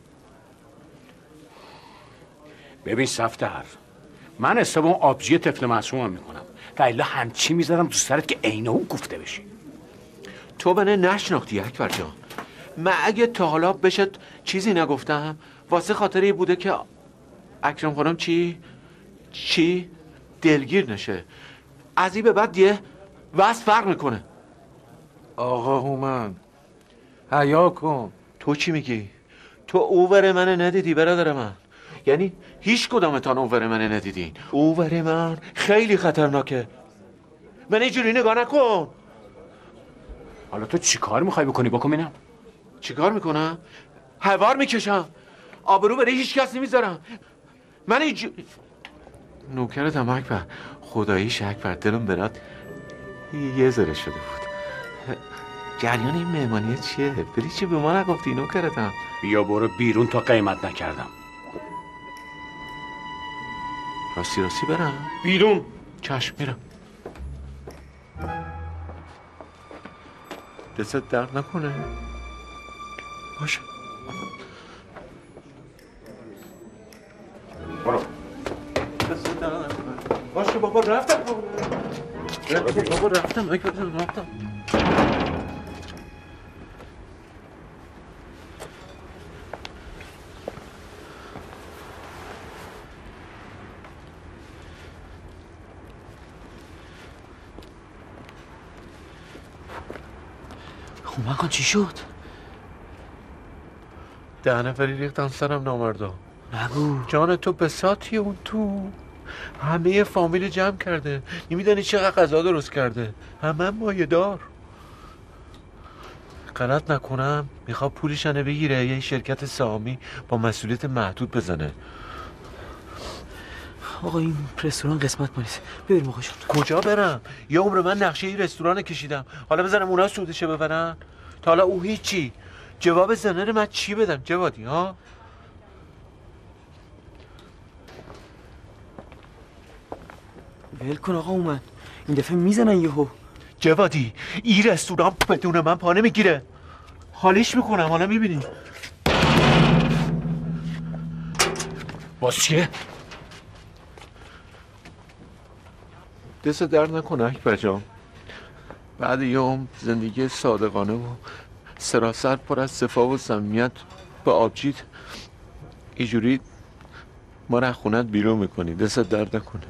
ببین صفدر من حساب اون آبجی طفل معصومم میکنم و الا همچی میذارم تو سرت که عین اون گفته بشی. تو منه نشناختی اکبر جان. من اگه تا حالا بشد چیزی نگفتم واسه خاطری بوده که اکرم خانم چی دلگیر نشه. از این به بعد یه واسه فرق میکنه. آقا هومن حیا کن. تو چی میگی؟ تو اوور من ندیدی برادر من. یعنی هیچ کدامتان اوور من ندیدین. اوور من خیلی خطرناکه. من اینجوری نگاه نکن. حالا تو چی کار میخوای بکنی بکنم؟ چی کار میکنم؟ هوار میکشم. آبرو برای هیچ کس نمیذارم. من اینجوری نوکرتم اکبر. خداییش اکبر دلم برات یه ذره شده بود. جریان این مهمانیه چیه؟ بری چی به ما نگفتی نوکرتم؟ بیا برو بیرون تا قیمت نکردم. راستی برم؟ بیرون. چشم میرم. دستت درد نکنه. باشه. برو. دستت درد نکنه. باشه بابا رفتم. بابا رفتم. هومن کن چی شد؟ 10 نفری ریختن سرم نامردا. نگو. جان تو بساطی اون تو. همه فامیل جمع کرده. نمیدونی چقدر غذا درست کرده. همه مایه دار. غلط نکنم میخواد پولشانه بگیره یه شرکت سهامی با مسئولیت محدود بزنه. آقا این رستوران قسمت ما نیست. ببریم آقاشون. کجا برم؟ یه عمر من نقشه این رستوران کشیدم. حالا بزنم اونا سودشه ببرن؟ تا حالا او هیچی. جواب زنر من چی بدم جوادی ها؟ ول کن آقا هومن. این دفعه میزنن یهو. جوادی این رستوران بدون من پا نمیگیره. حالیش میکنم حالا میبینی. باز چیه؟ دست درد نکنه اکبر جان. بعد یه عمر زندگی صادقانه و سراسر پر از صفا و صمیمیت با آبجیت اینجوری ما را خونت بیرون میکنی. دست درد نکنه.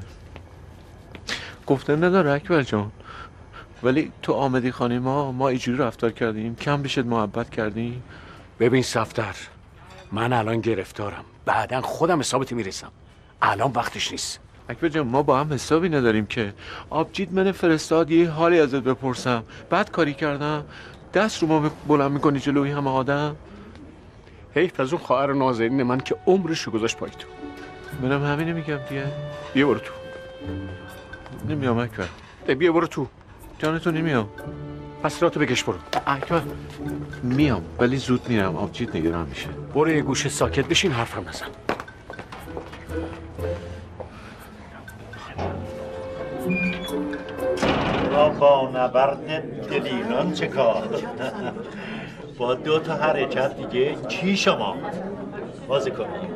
گفتن نداره اکبر جان. ولی تو آمدی خانه ما اینجوری رفتار کردیم. کم بشد محبت کردیم. ببین صفدر من الان گرفتارم، بعداً خودم حسابت میرسم. الان وقتش نیست. اکبر جان ما با هم حسابی نداریم که. آبجید من فرستاد یه حالی ازت بپرسم، بعد کاری کردم دست رو ما بلند میکنی جلوی همه آدم. حیف از اون خواهر نازنین من که عمرش رو گذاشت پای تو. منم همینه میگم دیگه. بیا برو تو. نمیام اکبر. بیا برو تو. جان تو نمیام. پس راتو بکش برو. اکبر میام ولی زود میرم، آبجید نگران میشه. برو یه گوشه ساکت بشین، حرفم نزن. با نبرد دلیران چه کار؟ با 2 تا حرکت دیگه چی شما؟ بازی کنید.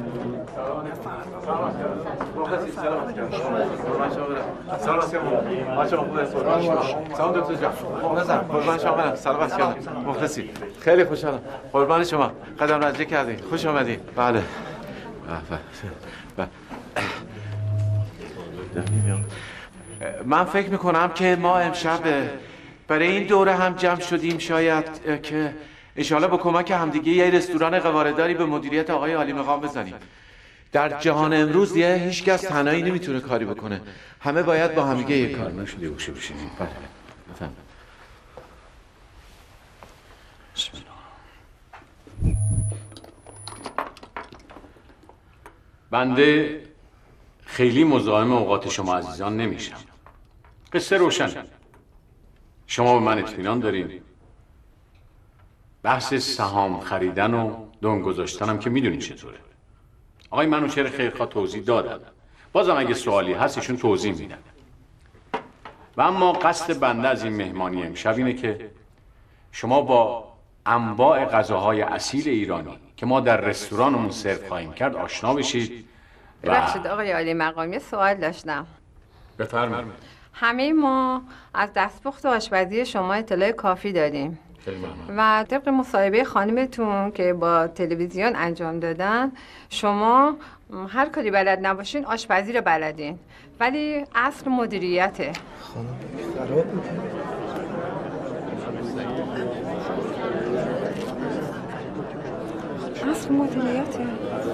مخلصی. خیلی خوشحالم. قربان شما. قدم رنجه کردین. خوش آمدین. بله. من فکر میکنم که ما امشب برای این دوره هم جمع شدیم شاید که انشاءالله با کمک همدیگه یه رستوران قوارداری به مدیریت آقای عالی مقام بزنیم. در جهان امروز دیگه هیچ کس تنهایی نمیتونه کاری بکنه، همه باید با همدیگه یه کار نشده گوشه بشینیم. بله بفهم. بسم الله. بنده خیلی مزاحم اوقات شما عزیزان نمیشم. قصه روشن. شما به من اطمینان دارین. بحث سهام خریدن و دون گذاشتنم که میدونین چطوره. آقای منوچهر خیرخواه توضیح دادن. بازم اگه سوالی هست ایشون توضیح میدن. و اما قصد بنده از این مهمانی امشب اینه که شما با انواع غذاهای اصیل ایرانی که ما در رستورانمون سرو خواهیم کرد آشنا بشید. ببخشید آقای عالی مقام، یه سوال داشتم. بفرمایید. همه ما از دستپخت آشپزی شما اطلاع کافی داریم و طبق مصاحبه خانمتون که با تلویزیون انجام دادن شما هر کاری بلد نباشین آشپزی رو بلدین، ولی اصل مدیریته. خانم خراب اصل مدیریته.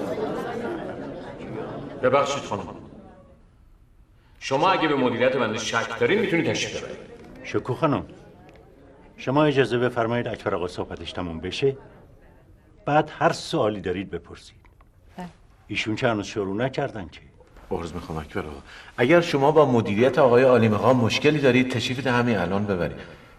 ببخشید خانم، شما اگه به مدیریت بنده شک دارین میتونید تشریف ببرید. شکو خانم، شما اجازه بفرمایید اکبر آقا صحبتش تموم بشه، بعد هر سوالی دارید بپرسید. ایشون که هنوز شروع نکردن که. عرض میخوام اکبر آقا، اگر شما با مدیریت آقای عالی مقام مشکلی دارید تشریف همین الان ببرید.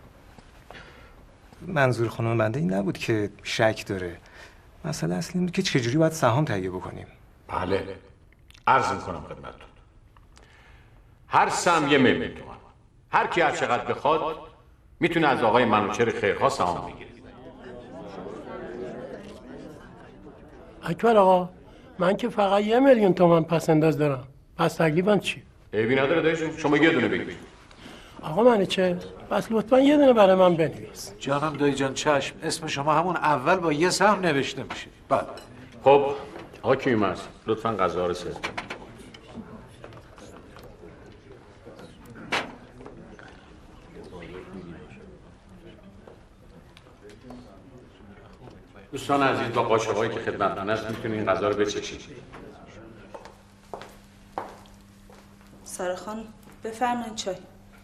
منظور خانم بنده این نبود که شک داره، مسئله اصلی این بود که چجوری باید سهام تهیه بکنیم. بله، عرض میکنم خدمتتون. هر سهم 1 میلیون تومان. هر کی هر چقدر بخواد میتونه از آقای منوچهر خیرخواه سهام بگیره. اکبر آقا، من که فقط 1 میلیون تومان پس انداز دارم. پس تکلیفم چی؟ عیبی نداره دایشون، شما یه دونه بگیرید. آقا منوچهر، پس لطفا یه دونه برای من بنویس. جانم دایی جان، چشم. اسم شما همون اول با 1 سهم نوشته میشه. بله. خب آقا کیومرث، لطفا غذا رو سرو کنید. دوستان عزیز، با قاشقایی که خدمتتون هست میتونید این غذا رو بچشید. سارا خانم بفرمایید چای.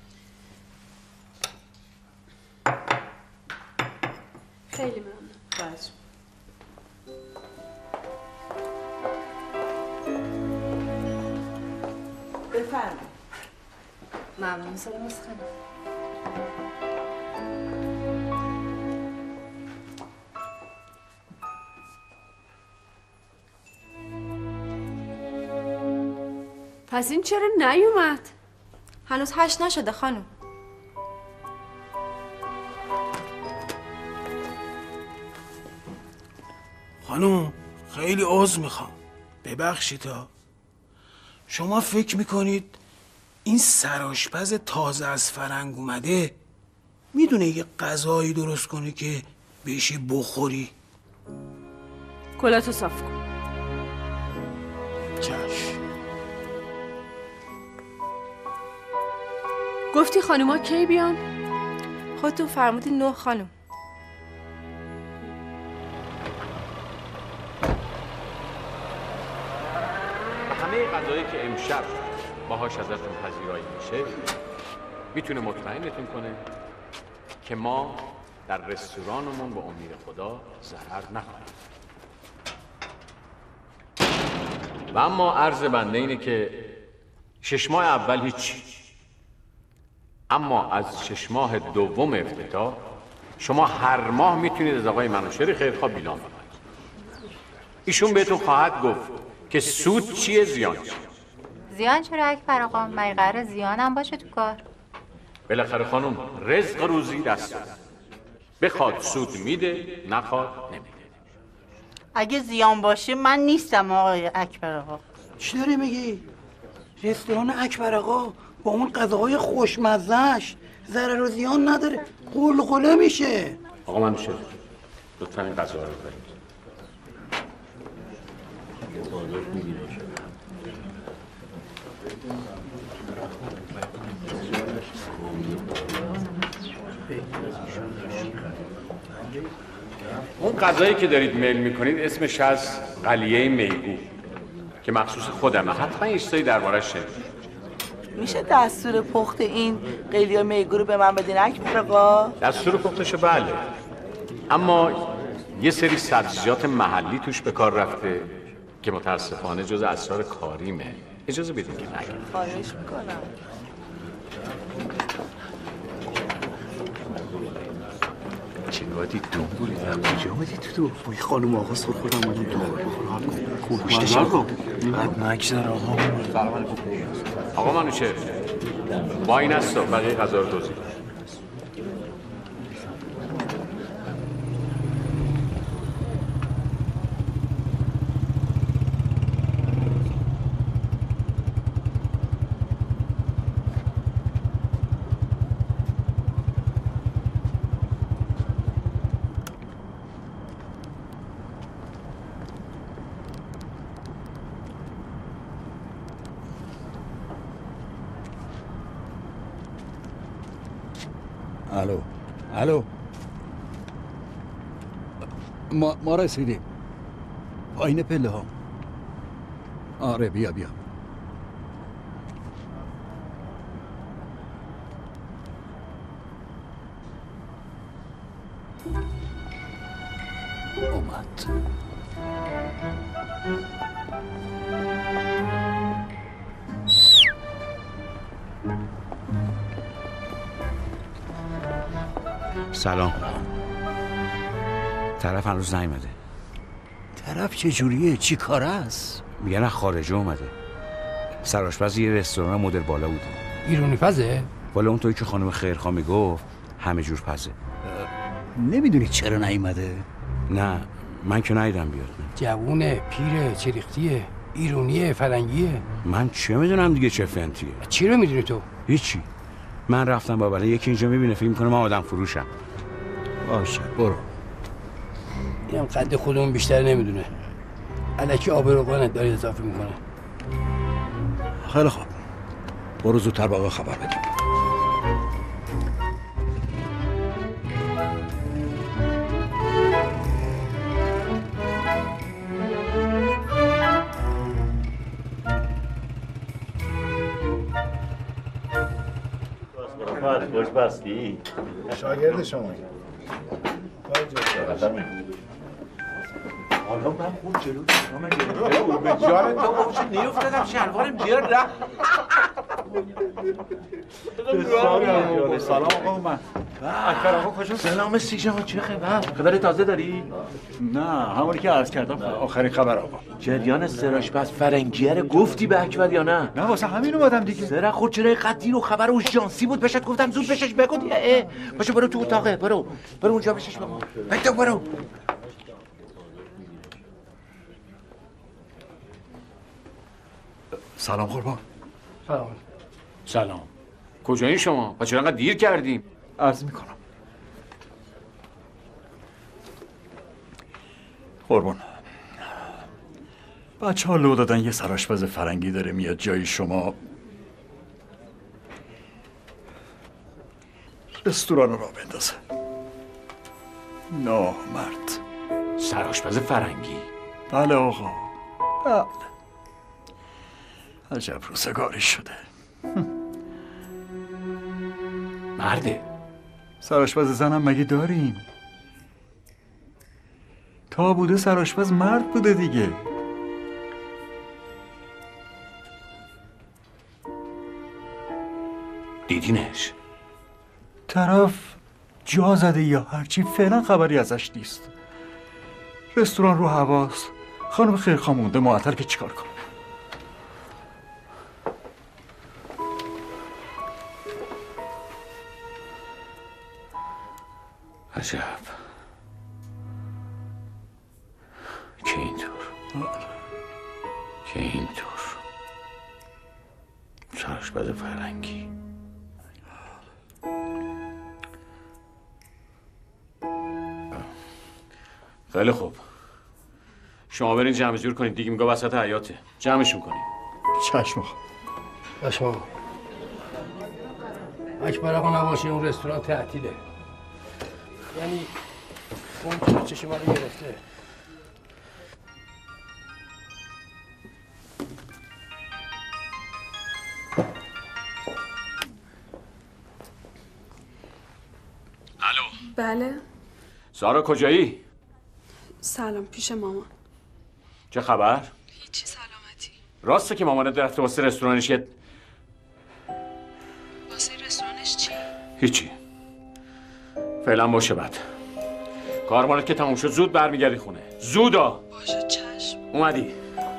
خیلی ممنون. باشه. بفرمایید. ممنون. سلام خانم. پس این چرا نیومد؟ هنوز 8 نشده خانم. خانم خیلی عذر میخوام، ببخشید ها. شما فکر میکنید این سرآشپز تازه از فرنگ اومده میدونه یه غذایی درست کنه که بهش بخوری؟ کلاتو صاف کن. چشم. گفتی خانوما کی بیان؟ خودتون فرمودین 9 خانم. غذایی که امشب باهاش ازتون پذیرایی میشه میتونه مطمئنتون کنه که ما در رستورانمون با امید خدا ضرر نخوریم. و اما عرض بنده اینه که 6 ماه اول هیچی، اما از 6 ماه دوم افتتاح شما هر ماه میتونید از آقای منوشهر خیرخواه بیلان بکنید. ایشون بهتون خواهد گفت که سود چیه، زیان چیه. زیان چرا اکبر آقا؟ مگه قراره زیانم باشه تو کار؟ بالاخره خانم رزق روزی دست داره، بخواد سود میده، نخواد نمیده. اگه زیان باشه من نیستم آقای اکبر آقا. چی داری میگی؟ رستوران اکبر آقا با اون غذاهای خوشمزه‌اش ضرر و زیان نداره، قلقله میشه. آقا منوشهر لطفا این غذا رو ببرید. اون غذایی که دارید میل میکنید اسمش از قلیه میگو که مخصوص خودمه، حتما یه چیزایی درباره‌اش شنیدید. میشه دستور پخت این قلیه میگو رو به من بدین اکبر آقا؟ دستور پختشو بله، اما یه سری سبزیجات محلی توش به کار رفته که متاسفانه جز اسرار کاریمه. اجازه بدین که نگم. خواهش میکنم. چه وادی دون بریدم کجا آمدی تو با این خانم آقا سر خودم آمدم تو خوشتشم کن قد مکشتر آقا. سلام علیکم. آقا منوشهر با این است و بقیه غذا رو توضیح. الو ما رسیدیم پایین پله ها. آره بیا اومد. سلام. طرف هنوز نیومده. طرف چجوریه؟ چی کاره است؟ میگن از خارجه اومده. سرآشپز یه رستوران مدل بالا بوده. ایرونی پزه؟ والا اونطوری که خانم خیرخواه میگفت همه جور پزه. نمیدونی چرا نیومده؟ نه من که ندیدم بیاد. جوونه، پیره، چریختیه، ایرونیه، فرنگیه. من چه میدونم دیگه چه فنتیه. چی رو میدونی تو؟ هیچی. من رفتم با بله یکی اینجا میبینه فکر میکنه من آدم فروشم. باشه برو. اینم قد خودمون بیشتر نمیدونه. الکی آبروقانت داری اضافه میکنه. خیلی خوب برو زودتر با آقا خبر بدیم. خوش بستی؟ شاگرد شما حالا من خوب جلو به جان تو باشه نیفتادم شلوارم جر رفت. سلام آقا اومد. اکبر آقا کجا؟ سلام سیجان، چه خبر؟ خبر تازه داری؟ نه همونی که عرض کردم آخرین خبر آقا. جریان سرآشپز فرنگیه رو گفتی به اکبر یا نه؟ نه واسه همین اومدم دیگه. سر خود چرا قدیر و خبر و ژانسی بود بهت گفتم زود بشش بگو دیگه. باشه برو تو اتاقه، برو اونجا بشش بگو. برو. سلام قربان. سلام. کجایی شما؟ و چرا انقدر دیر کردیم؟ عرض میکنم. قربان بچه ها لو دادن یه سرآشپز فرنگی داره میاد جای شما رستوران را بندازه. نامرد. سرآشپز فرنگی؟ بله آقا بله. عجب روزگاری شده. مرده. سرآشپز زنم مگه داریم؟ تا بوده سرآشپز مرد بوده دیگه. دیدینش؟ طرف جا زده یا هرچی، فعلا خبری ازش نیست. رستوران رو حواس، خانم خیرخواه مونده معطل که چیکار کنه. عجب که اینطور سرآشپز فرنگی. خیلی خوب، شما برین جمع جور کنید دیگه، میگه وسط حیاته، جمعشون کنید. چشم باشه. اکبر آقا نباشه اون رستوران تعطیله، یعنی اون چشم ما رو گرفته. الو. بله. سارا کجایی؟ سلام، پیش مامان. چه خبر؟ هیچی، سلامتی. راسته که مامانت رفته واسه رستورانش؟ واسه رستورانش چی؟ هیچی، فعلا باشه. بعد کارمانت که تموم شد زود برمیگردی خونه. زودا. باشه چشم. اومدی.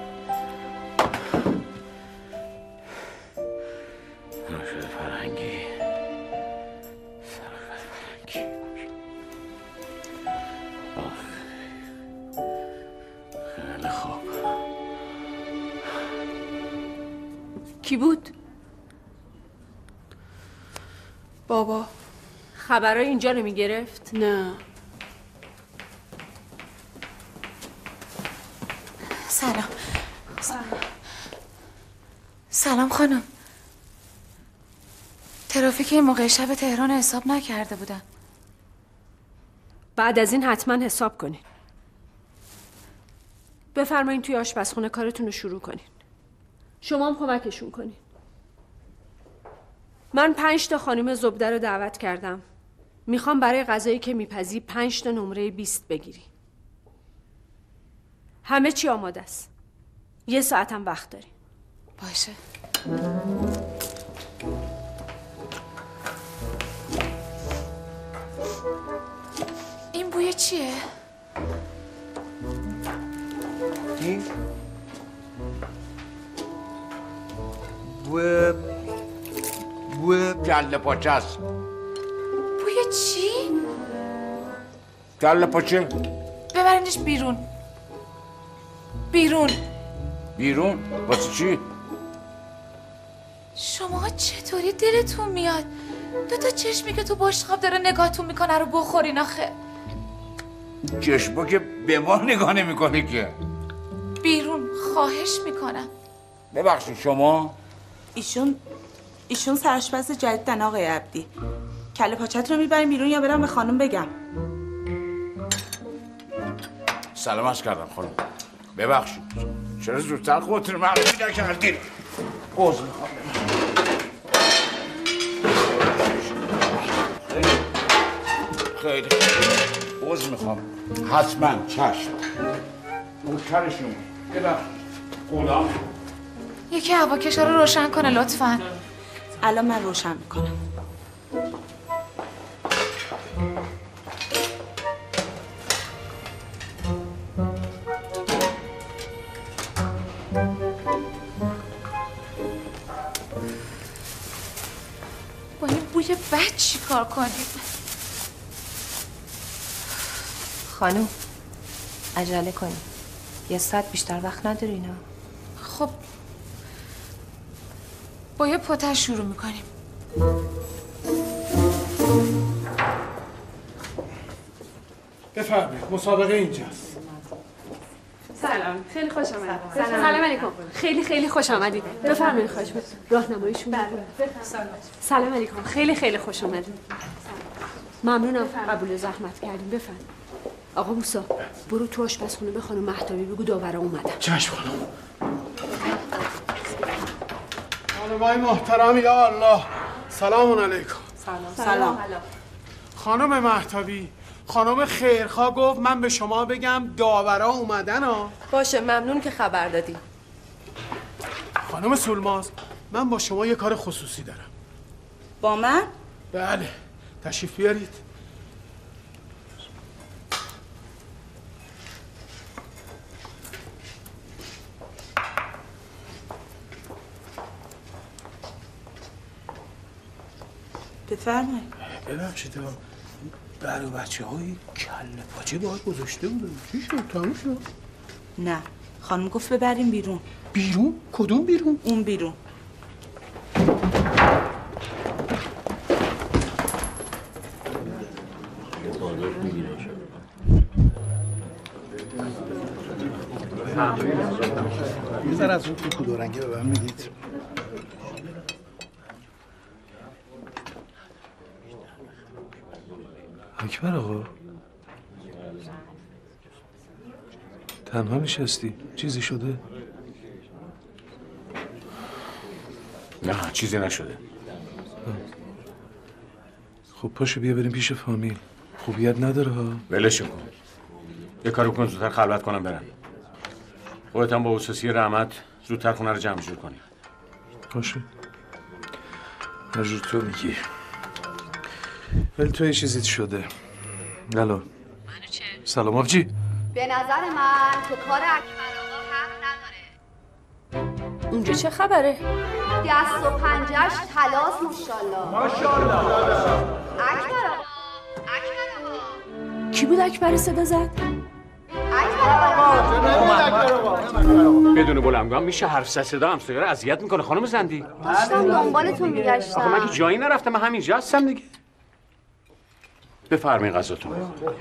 سرآشپز فرنگی. خیلی خوب. کی بود؟ بابا. خبرای اینجا رو میگرفت؟ نه. سلام. سلام خانم. ترافیک این موقع شب تهران حساب نکرده بودم. بعد از این حتما حساب کنین. بفرمایین توی آشپزخونه کارتون رو شروع کنین. شما هم کمکشون کنین. من 5 تا خانم زبده رو دعوت کردم. میخوام برای غذایی که میپزی 5 تا نمره 20 بگیری. همه چی آماده است. 1 ساعت هم وقت داریم. باشه. این بوی چیه؟ این بوی کله پاچه است. بوی چی؟ کله پاچه. ببرینش بیرون. بیرون؟ واسه چی؟ شما چطوری دلتون میاد 2 تا چشمی که تو بشقاب داره نگاهتون میکنه رو بخورین آخه؟ چشما که به ما نگاه نمیکنه که. بیرون، خواهش میکنم. ببخشید شما؟ ایشون سرآشپز جدیدن آقای عبدی. کله پاچت رو میبریم بیرون یا برم به خانم بگم؟ سلام عرض کردم خانم. ببخشید چرا زودتر خودتون معرفی نکردین؟ عذر میخوام. خیلی عذر میخوام. حتما چشم. نوکرشون. ببخشید. خدا. یکی هواکشا رو روشن کنه لطفاً. الان من روشن میکنم. با این بوی بد چی کار کنیم؟ خانم عجله کنیم، 1 ساعت بیشتر وقت نداری نه؟ خب با یه پتش شروع میکنیم. بفرمایید، مسابقه اینجاست. سلام، خیلی خوش آمدید. سلام علیکم. خیلی خوش آمدید. بفرمایید، خواهش می‌کنم. راهنماییشون. سلام علیکم. خیلی خوش آمدید. ممنونم قبول زحمت کردیم. بفرمایید. آقا موسی، برو تو آشپزخونه به خانم مهتابی بگو داورا اومدن. چشم خانم. خانمای محترم یا الله، سلام علیکم. سلام. خانم مهتابی، خانم خیرخواه گفت من به شما بگم داورا اومدن ها. باشه، ممنون که خبر دادی. خانم سولماز، من با شما یه کار خصوصی دارم. با من؟ بله، تشریف بیارید. بفرمایید. ببخشید برای بچه های کله پاچه باید گذاشته بودم. چی شد؟ تموم شد؟ نه، خانم گفت ببریم بیرون. بیرون؟ کدوم بیرون؟ اون بیرون. یه ذره از اون تو دورنگه به من میدید. اکبر آقا، تنها نشستی؟ چیزی شده؟ نه چیزی نشده. خب پاشو بیا بریم پیش فامیل. خوبیت نداره ها. ولشون کن. یه کاری کن زودتر خلوت کنم برم. خودت هم با اساسی رحمت زودتر خونه رو جمع جور کنی. باشه. هر جور تو میگی. ولی تو یه چیزی شده. الو. منو چه؟ سلام آبجی. به نظر من که کار اکبر آقا حق نداره. اونجا چه خبره؟ دست و پنجهش تلاس ماشاءالله. اکبر آقا. کی بود اکبر صدا زد؟ بدون بلندگو میشه حرف صدا همسایه رو اذیت میکنه. خانم زندی داشتم دنبالتون میگشتم. آخه من که جایی نرفتم، من همینجا هستم دیگه. بفرمایید غذاتون.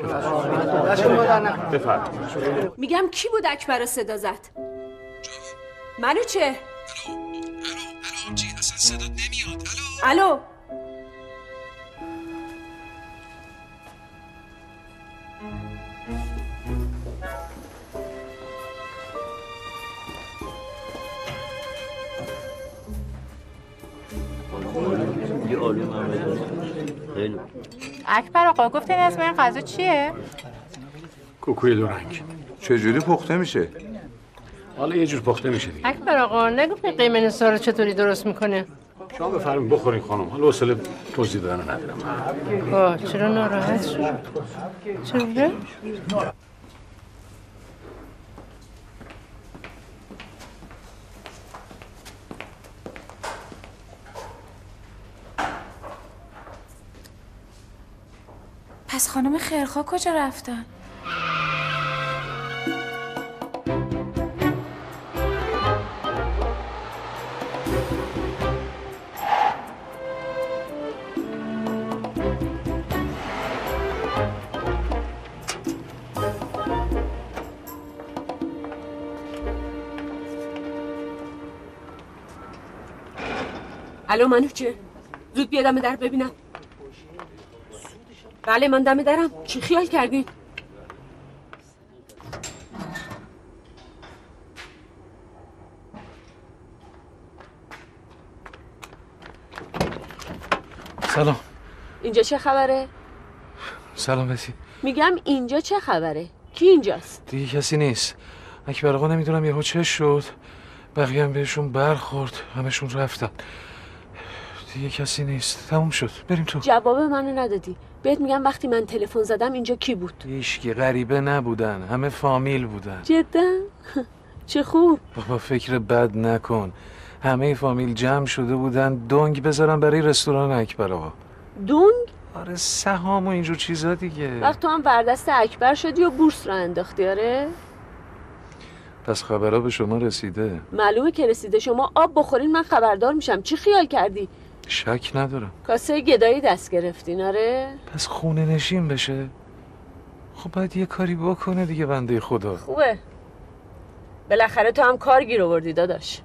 بفرمایید. میگم کی بود اکبر صدا زد؟ منو چه؟ الو جی، اصلا صدات نمیاد. الو. اکبر آقا گفتین اسم این غذا چیه؟ کوکوی دو رنگ. چجوری پخته میشه؟ حالا یه جور پخته میشه دیگه. اکبر آقا نگفتی قیمه نثار رو چطوری درست میکنه؟ شما بفرمایید بخورین خانم. حالا حوصله توضیح دادن ندارم. چرا ناراحت شد؟ چرا؟ پس خانم خیرخواه کجا رفتن؟ الو منوچه، زود بیا دم در ببینم. بله من دم درم. چی خیال کردی؟ سلام. اینجا چه خبره؟ سلامتی. میگم اینجا چه خبره؟ کی اینجاست؟ دیگه کسی نیست. اکبر آقا نمیدونم یهو چه شد، بقیه هم بهشون برخورد، همشون رفتن. دیگه کسی نیست. تموم شد. بریم تو. جواب منو ندادی. بهت میگم وقتی من تلفن زدم اینجا کی بود؟ هیچکی غریبه نبودن، همه فامیل بودن. جدا؟ چه خوب. بابا فکر بد نکن. همه فامیل جمع شده بودن دونگ بذارن برای رستوران اکبر آقا. دونگ؟ آره سهام و اینجور چیزا دیگه. وقت تو هم بردست اکبر شدی و بورس رو انداختی. آره؟ پس خبرها به شما رسیده؟ معلومه که رسیده. شما آب بخورین من خبردار میشم. چی خیال کردی؟ شک ندارم. کاسه گدایی دست گرفتین. آره؟ پس خونه نشین بشه. خب باید یه کاری بکنه دیگه بنده خدا. خوبه. بالاخره تو هم کار گیر آوردی داداش.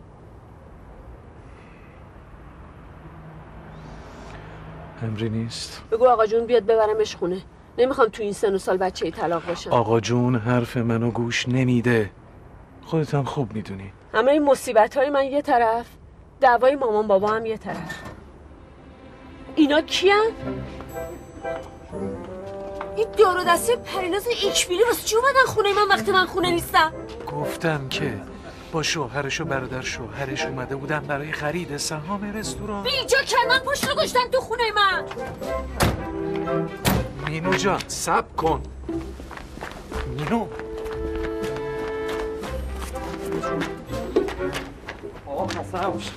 امری نیست. بگو آقا جون بیاد ببرمش خونه. نمیخوام تو این سن و سال بچه‌ای طلاق باشم. آقا جون حرف منو گوش نمیده. خودت هم خوب میدونی. همه این مصیبت‌های من یه طرف، دعوای مامان بابا هم یه طرف. اینا کیان؟ این دار و دسته پریناز ایکبیلی واسه چی اومدن خونه من وقتی من خونه نیستم؟ گفتم که با شوهرش و برادر شوهرش اومده بودن برای خرید سهام رستوران. بیجا کردن پشت رو گشتن تو خونه من. مینو جان صبر کن. مینو آقا خسته نباش.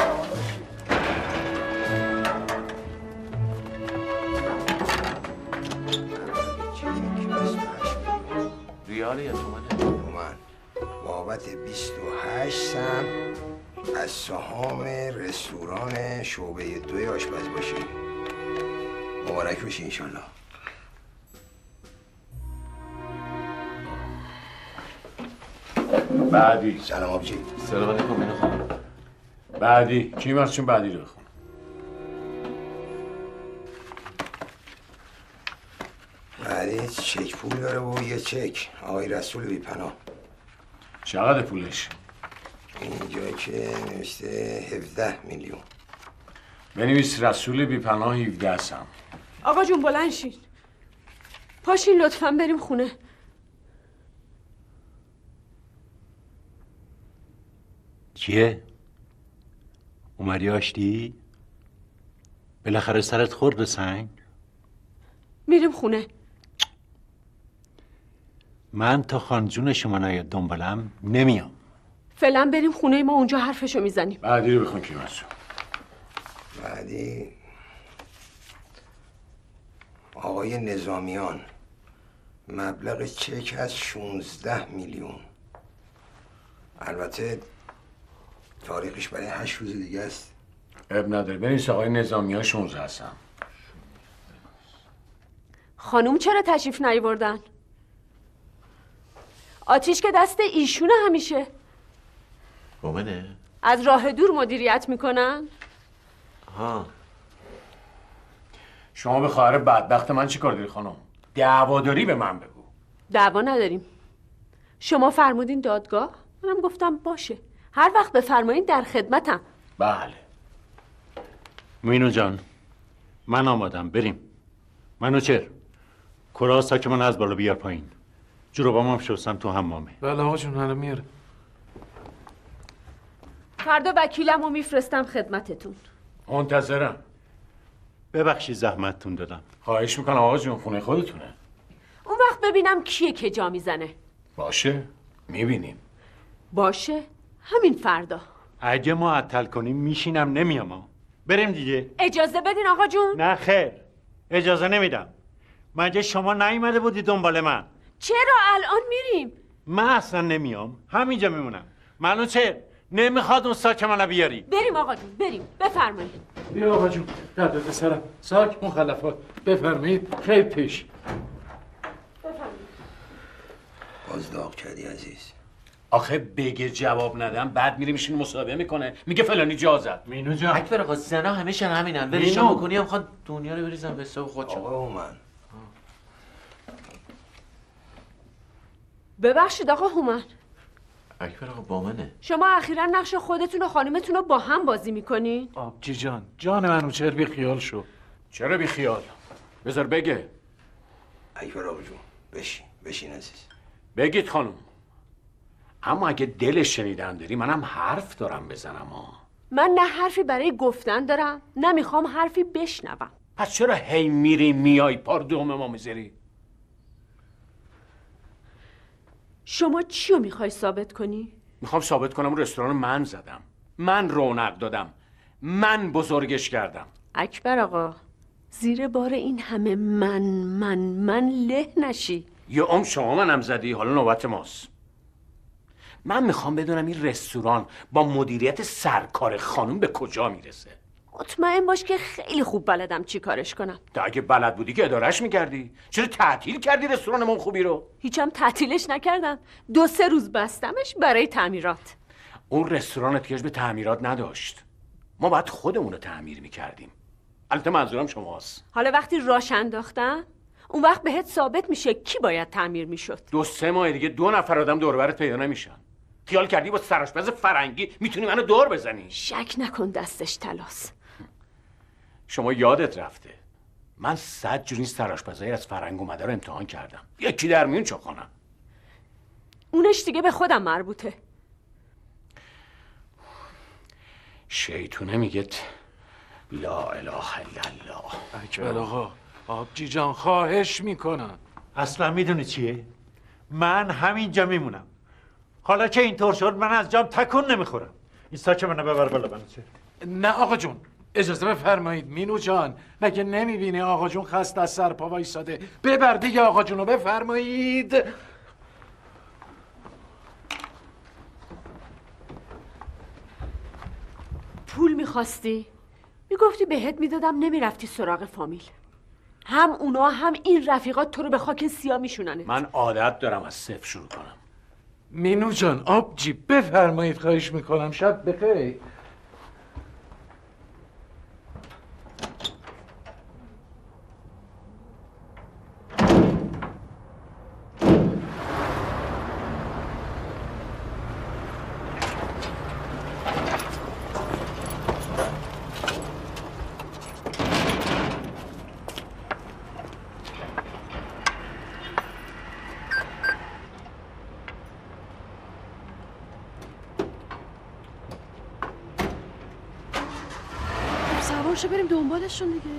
ریاله یا تومنه؟ تومن بابت 28 سهم از سهام رستوران شعبه 2 آشپز باشی. مبارک باشی انشالله. بعدی. سلام آبجی. سلام علیکم مینو خانم. بعدی. کی واسه بعدی رو بخون؟ بعدی چک پول داره و یه چک آقای رسول بی‌پناه. چقدر پولش؟ اینجا که نوشته 17 میلیون. بنویس رسول بی‌پناه 17 سهم. آقا جون بلند شین. پاشین لطفاً بریم خونه. چیه؟ اومدی آشتی؟ بالاخره سرت خورد به سنگ؟ میریم خونه. من تا خانجون شما نیاد دنبالم نمیام. فعلا بریم خونه ما اونجا حرفشو میزنیم. بعدی رو بخون کیمشو. بعدی آقای نظامیان مبلغ چک از 16 میلیون. البته تاریخش برای 8 روز دیگه است. اب نداره بنویس آقای نظامیان 16 هستم. خانوم چرا تشریف نیاوردن؟ آتیش که دست ایشونه همیشه. مومنه؟ از راه دور مدیریت میکنن؟ ها. شما به خواهر بدبخت من چی کار داری خانم؟ دعواداری به من بگو. دعوا نداریم. شما فرمودین دادگاه؟ منم گفتم باشه. هر وقت بفرمایین در خدمتم. بله. مینو جان من آمادم بریم. منوچهر کراس که من از بالا بیار پایین. جورابام هم شستم تو حمامه. بله آقا جون الان میاره. فردا وکیلمو میفرستم خدمتتون. منتظرم. ببخشید زحمتتون دادم. خواهش میکنم آقا جون خونه خودتونه. اون وقت ببینم کیه که جا میزنه. باشه میبینیم. باشه همین فردا. اگه معطل کنیم میشینم نمیام. بریم دیگه. اجازه بدین آقا جون. نه خیر اجازه نمیدم. مگه شما نیومده بودی دنبال من؟ چرا الان میریم؟ من اصلا نمیام همینجا میمونم. منو چه نمیخواد اون ساک منو بیاری. بریم آقا جون بریم بفرمایید. بیا آقا جون دردت سرم ساک مخلفات بفرمایید خیر پیش. باز داغ کردی عزیز. آخه بگه جواب ندم بعد میره میشین مصاحبه میکنه میگه فلانی جا زد. مینو جان اکبر آقا زنا همیشه همینن. ولشون بکنی هم خوان دنیا رو بریزن به حساب خودشون. آقا من ببخشید آقا هومن. اکبر آقا با منه. شما اخیرا نقش خودتون و خانمتون رو با هم بازی میکنین؟ آبجی جان جان منوچهر بی خیال شو. چرا بی خیال؟ بذار بگه. اکبر آقا جون بشین عزیز. بگید خانم. اما اگه دلش شنیدن داری منم حرف دارم بزنم ها. من نه حرفی برای گفتن دارم نه میخوام حرفی بشنوم. پس چرا هی میری میای پار دوم ما میذاری؟ شما چی رو میخوای ثابت کنی؟ میخوام ثابت کنم رستوران من زدم. من رونق دادم. من بزرگش کردم. اکبر آقا زیر بار این همه من له نشی. یه شما منم زدی حالا نوبت ماست. من میخوام بدونم این رستوران با مدیریت سرکار خانم به کجا میرسه. مطمئن باش که خیلی خوب بلدم چی کارش کنم. تا اگه بلد بودی که ادارهش میکردی. چرا تعطیل کردی رستوران من خوبی رو؟ هیچم تعطیلش نکردم. 2-3 روز بستمش برای تعمیرات. اون رستوران احتیاج به تعمیرات نداشت. ما باید خودمون رو تعمیر میکردیم. البته منظورم شماست. حالا وقتی راش انداختم اون وقت بهت ثابت میشه کی باید تعمیر میشد. 2-3 ماه دیگه 2 نفر آدم دور و برت پیدا نمیشن. خیال کردی با سرآشپز فرنگی میتونی منو دور بزنی؟ شک نکن دستش تلاس. شما یادت رفته من 100 جور این سرآشپزای از فرنگ اومده رو امتحان کردم، یکی در میون چاخانم. اونش دیگه به خودم مربوطه. شیطونه میگه لا اله الا الله. اکبر آقا، آبجی جان خواهش میکنم. اصلا میدونی چیه؟ من همینجا میمونم. حالا که اینطور شد من از جام تکون نمیخورم. این ساک منو ببر بالا بنوچه. نه آقا جون، اجازه بفرمایید. مینو جان مگه نمیبینی آقا جون خسته از سر پا وایساده؟ ببر دیگه آقا جونو، بفرمایید. پول میخواستی؟ میگفتی بهت میدادم، نمیرفتی سراغ فامیل. هم اونا هم این رفیقات تو رو به خاک سیاه میشوننه. من عادت دارم از صفر شروع کنم. مینو جان آبجی بفرمایید، خواهش میکنم. شب بخیر. سوارشو بریم دنبالشون دیگه.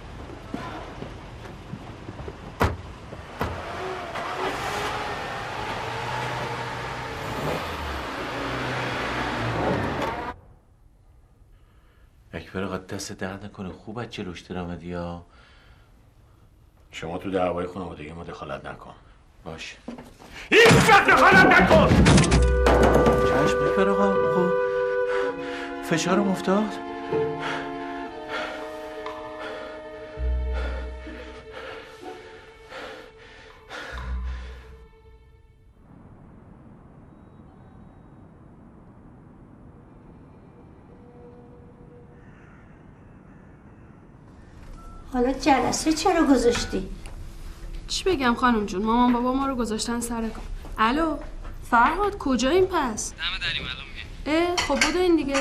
اکبر آقا دست درد نکنه، خوب از جلوش در آمدی یا؟ شما تو دعوای خانوادگی ما دخالت نکن. باش. هیچ وقت دخالت نکن. چشم اکبر آقا. خب فشارم افتاد؟ حالا جلسه چرا گذاشتی؟ چی بگم خانم جون، مامان بابا ما رو گذاشتن سر کار. الو فرهاد کجاییم پس؟ دم دریم الان میام. خب بودو این دیگه.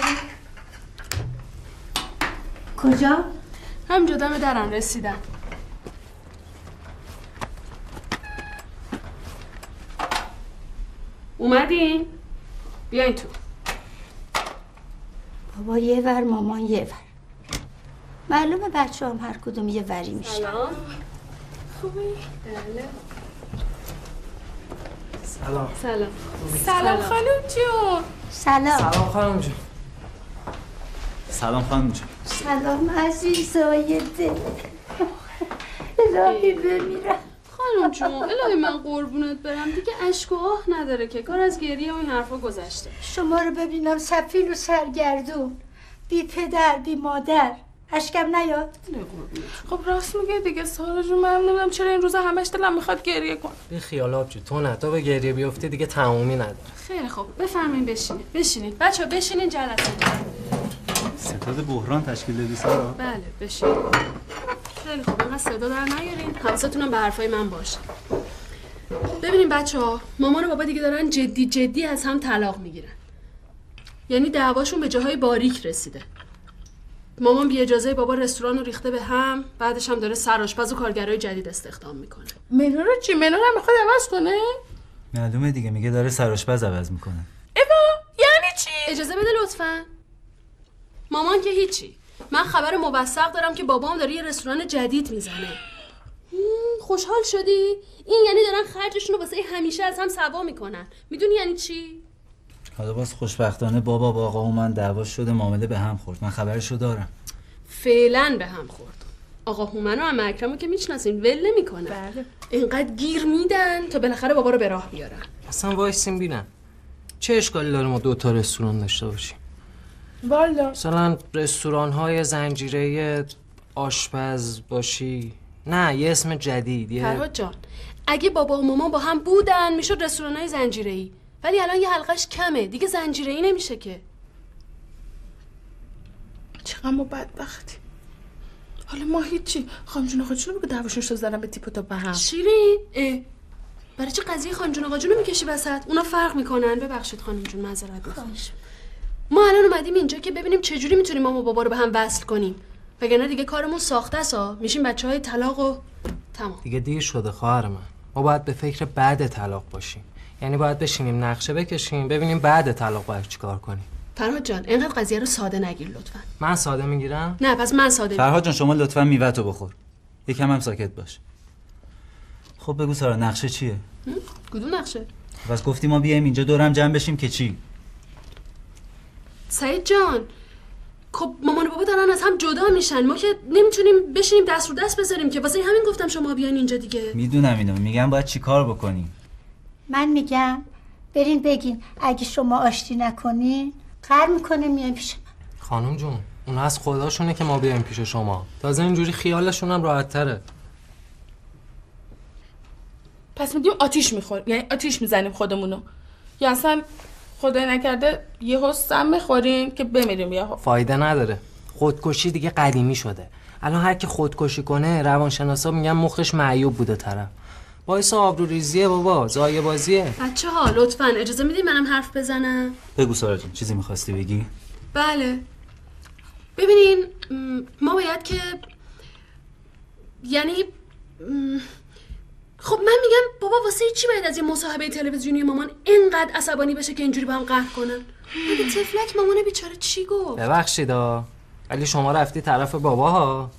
کجا؟ همینجا دم درن رسیدن. اومدین؟ بیاین تو. بابا یه ور مامان یه ور. معلومه بچه هم هر کدوم یه وری میشه. سلام. خوبی؟ بله. سلام. سلام. سلام خانم جون. سلام. سلام خانم جون. سلام خانم جون. سلام عزیزای دل. الهی بمیرم. خانم جون الهی من قربونت برم، دیگه اشک و آه نداره که، کار از گریه و این حرفا گذشته. شما رو ببینم سفیل و سرگردون، بی پدر بی مادر، اشکم نیاد. خب راست میگه دیگه سارا جون، من نمیدونم چرا این روزا همش دلم میخواد گریه کنم. بی خیال آبجی، تو نه تا به گریه بیفتی دیگه تمومی نداره. خیلی خوب بفرمایید بشینید. بشینید بچه‌ها، بشینین جلسه. ستاد بحران تشکیل دادی سارا؟ بله بشینید. خیلی خوب اینقدر صدا در نیارین، حواستونم به حرفای من باشه. ببینین بچه‌ها، مامان و بابا دیگه دارن جدی از هم طلاق میگیرن. یعنی دعواشون به جاهای باریک رسیده. مامان بی اجازه بابا رستوران رو ریخته به هم، بعدش هم داره سرآشپز و کارگرای جدید استخدام میکنه. منو رو چی؟ منو رو هم میخواد عوض کنه؟ معلومه دیگه، میگه داره سرآشپز عوض میکنه. یعنی چی؟ اجازه بده لطفاً. مامان که هیچی. من خبر موثق دارم که بابام داره یه رستوران جدید میزنه. خوشحال شدی؟ این یعنی دارن خرجشون رو واسه همیشه از هم سوا میکنن. میدونی یعنی چی؟ حالا باز خوشبختانه بابا با آقا و من دعوا شده، معامله به هم خورد. من خبرشو دارم. فعلا به هم خورد. آقا هومن و عمه اکرمو که میشناسین، ول نمیکنن. بله. اینقدر گیر میدن تا بالاخره بابا رو به راه بیارن. اصلا وایسین بینن. چه اشکالی داره ما 2 رستوران داشته باشیم؟ والا مثلا رستوران‌های زنجیره آشپز باشی. نه یه اسم جدید. فرهاد جان، اگه بابا و مامان با هم بودن میشد رستوران‌های زنجیره‌ای، ولی الان یه حلقش کمه دیگه، زنجیره‌ای نمیشه که. چقدر ما بدبختی. حالا ما هیچی. خانم جون آقا چون بگو دعواشون شد زدن به تیپ و تا به هم. شیرین برای چه قضیه خانم جون آقا جون رو میکشی وسط؟ اونا فرق میکنن. ببخشید خانم جون، معذرت میخوام. ما الان اومدیم اینجا که ببینیم چه جوری میتونیم مامان و بابا رو به هم وصل کنیم، وگرنه دیگه کارمون ساخته است. میشیم بچهای طلاق و تمام. دیگه دیر شده خواهر من. ما باید به فکر بعد طلاق باشیم. یعنی باید بشینیم نقشه بکشیم ببینیم بعد طلاق باید چیکار کنیم. فرهاد جان اینقدر قضیه رو ساده نگیر لطفا. من ساده میگیرم؟ نه پس من ساده. فرهاد جان شما لطفا میوه‌تو بخور. یکم هم ساکت باش. خب بگو سارا نقشه چیه؟ کدوم نقشه؟ بس گفتی ما بیایم اینجا دورم جمع بشیم که چی؟ سعید جان خب مامان و بابا دارن از هم جدا میشن، ما که نمیتونیم بشینیم دست رو دست بذاریم که، واسه همین گفتم شما بیاین اینجا دیگه. میدونم اینو، میگم باید چی کار بکنیم. من میگم برین بگین اگه شما آشتی نکنین قهر میکنه میایم پیش من. خانم جون اونا از خداشونه که ما بیایم پیش شما، تازه اینجوری خیالشون هم راحت تره. پس میگیم آتیش میخوریم، یعنی آتیش میزنیم خودمونو، یا اصلا خدای نکرده یهو سم میخوریم که بمیریم یهو. فایده نداره، خودکشی دیگه قدیمی شده. الان هر کی خودکشی کنه روانشناسا میگن مخش معیوب بوده طرف. باعث آبروریزیه بابا، ضایع بازیه. بچه‌ها لطفاً اجازه میدید منم حرف بزنم؟ بگو سارا جون چیزی می‌خواستی بگی؟ بله ببینین ما باید که یعنی خب من میگم بابا واسه چی باید از یه مصاحبه تلویزیونی مامان اینقدر عصبانی بشه که اینجوری با هم قهر کنن؟ مگه تفلک مامان بیچاره چی گفت؟ ببخشید ولی شما رفتی طرف باباها.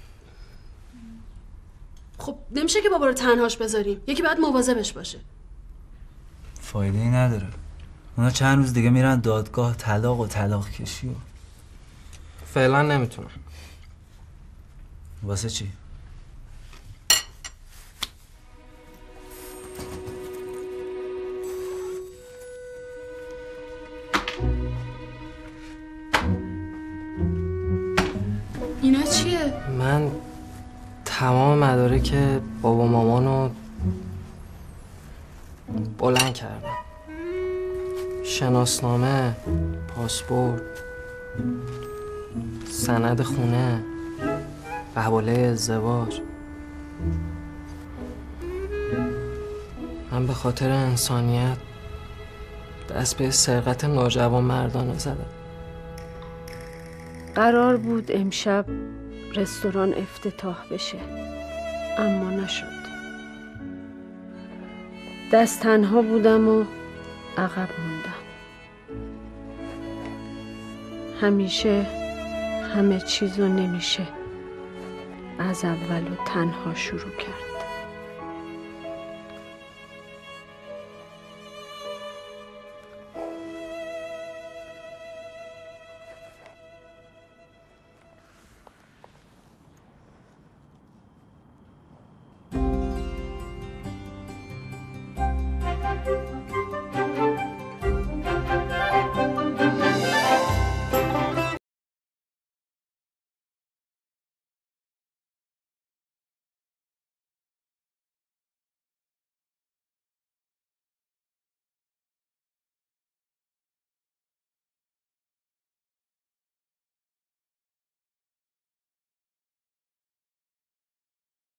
خب نمیشه که بابا رو تنهاش بذاریم، یکی باید مواظبش باشه. فایده ای نداره، اونا چند روز دیگه میرن دادگاه طلاق و طلاق کشی و فعلا نمیتونم. واسه چی؟ اینا چیه؟ من تمام مدارک بابا مامانو بلند کردم، شناسنامه، پاسپورت، سند خونه، حواله ازدواج. من به خاطر انسانیت دست به سرقت ناجوان مردانه زدم. قرار بود امشب رستوران افتتاح بشه اما نشد. دست تنها بودم و عقب موندم. همیشه همه چیزو نمیشه از اول و تنها شروع کرد.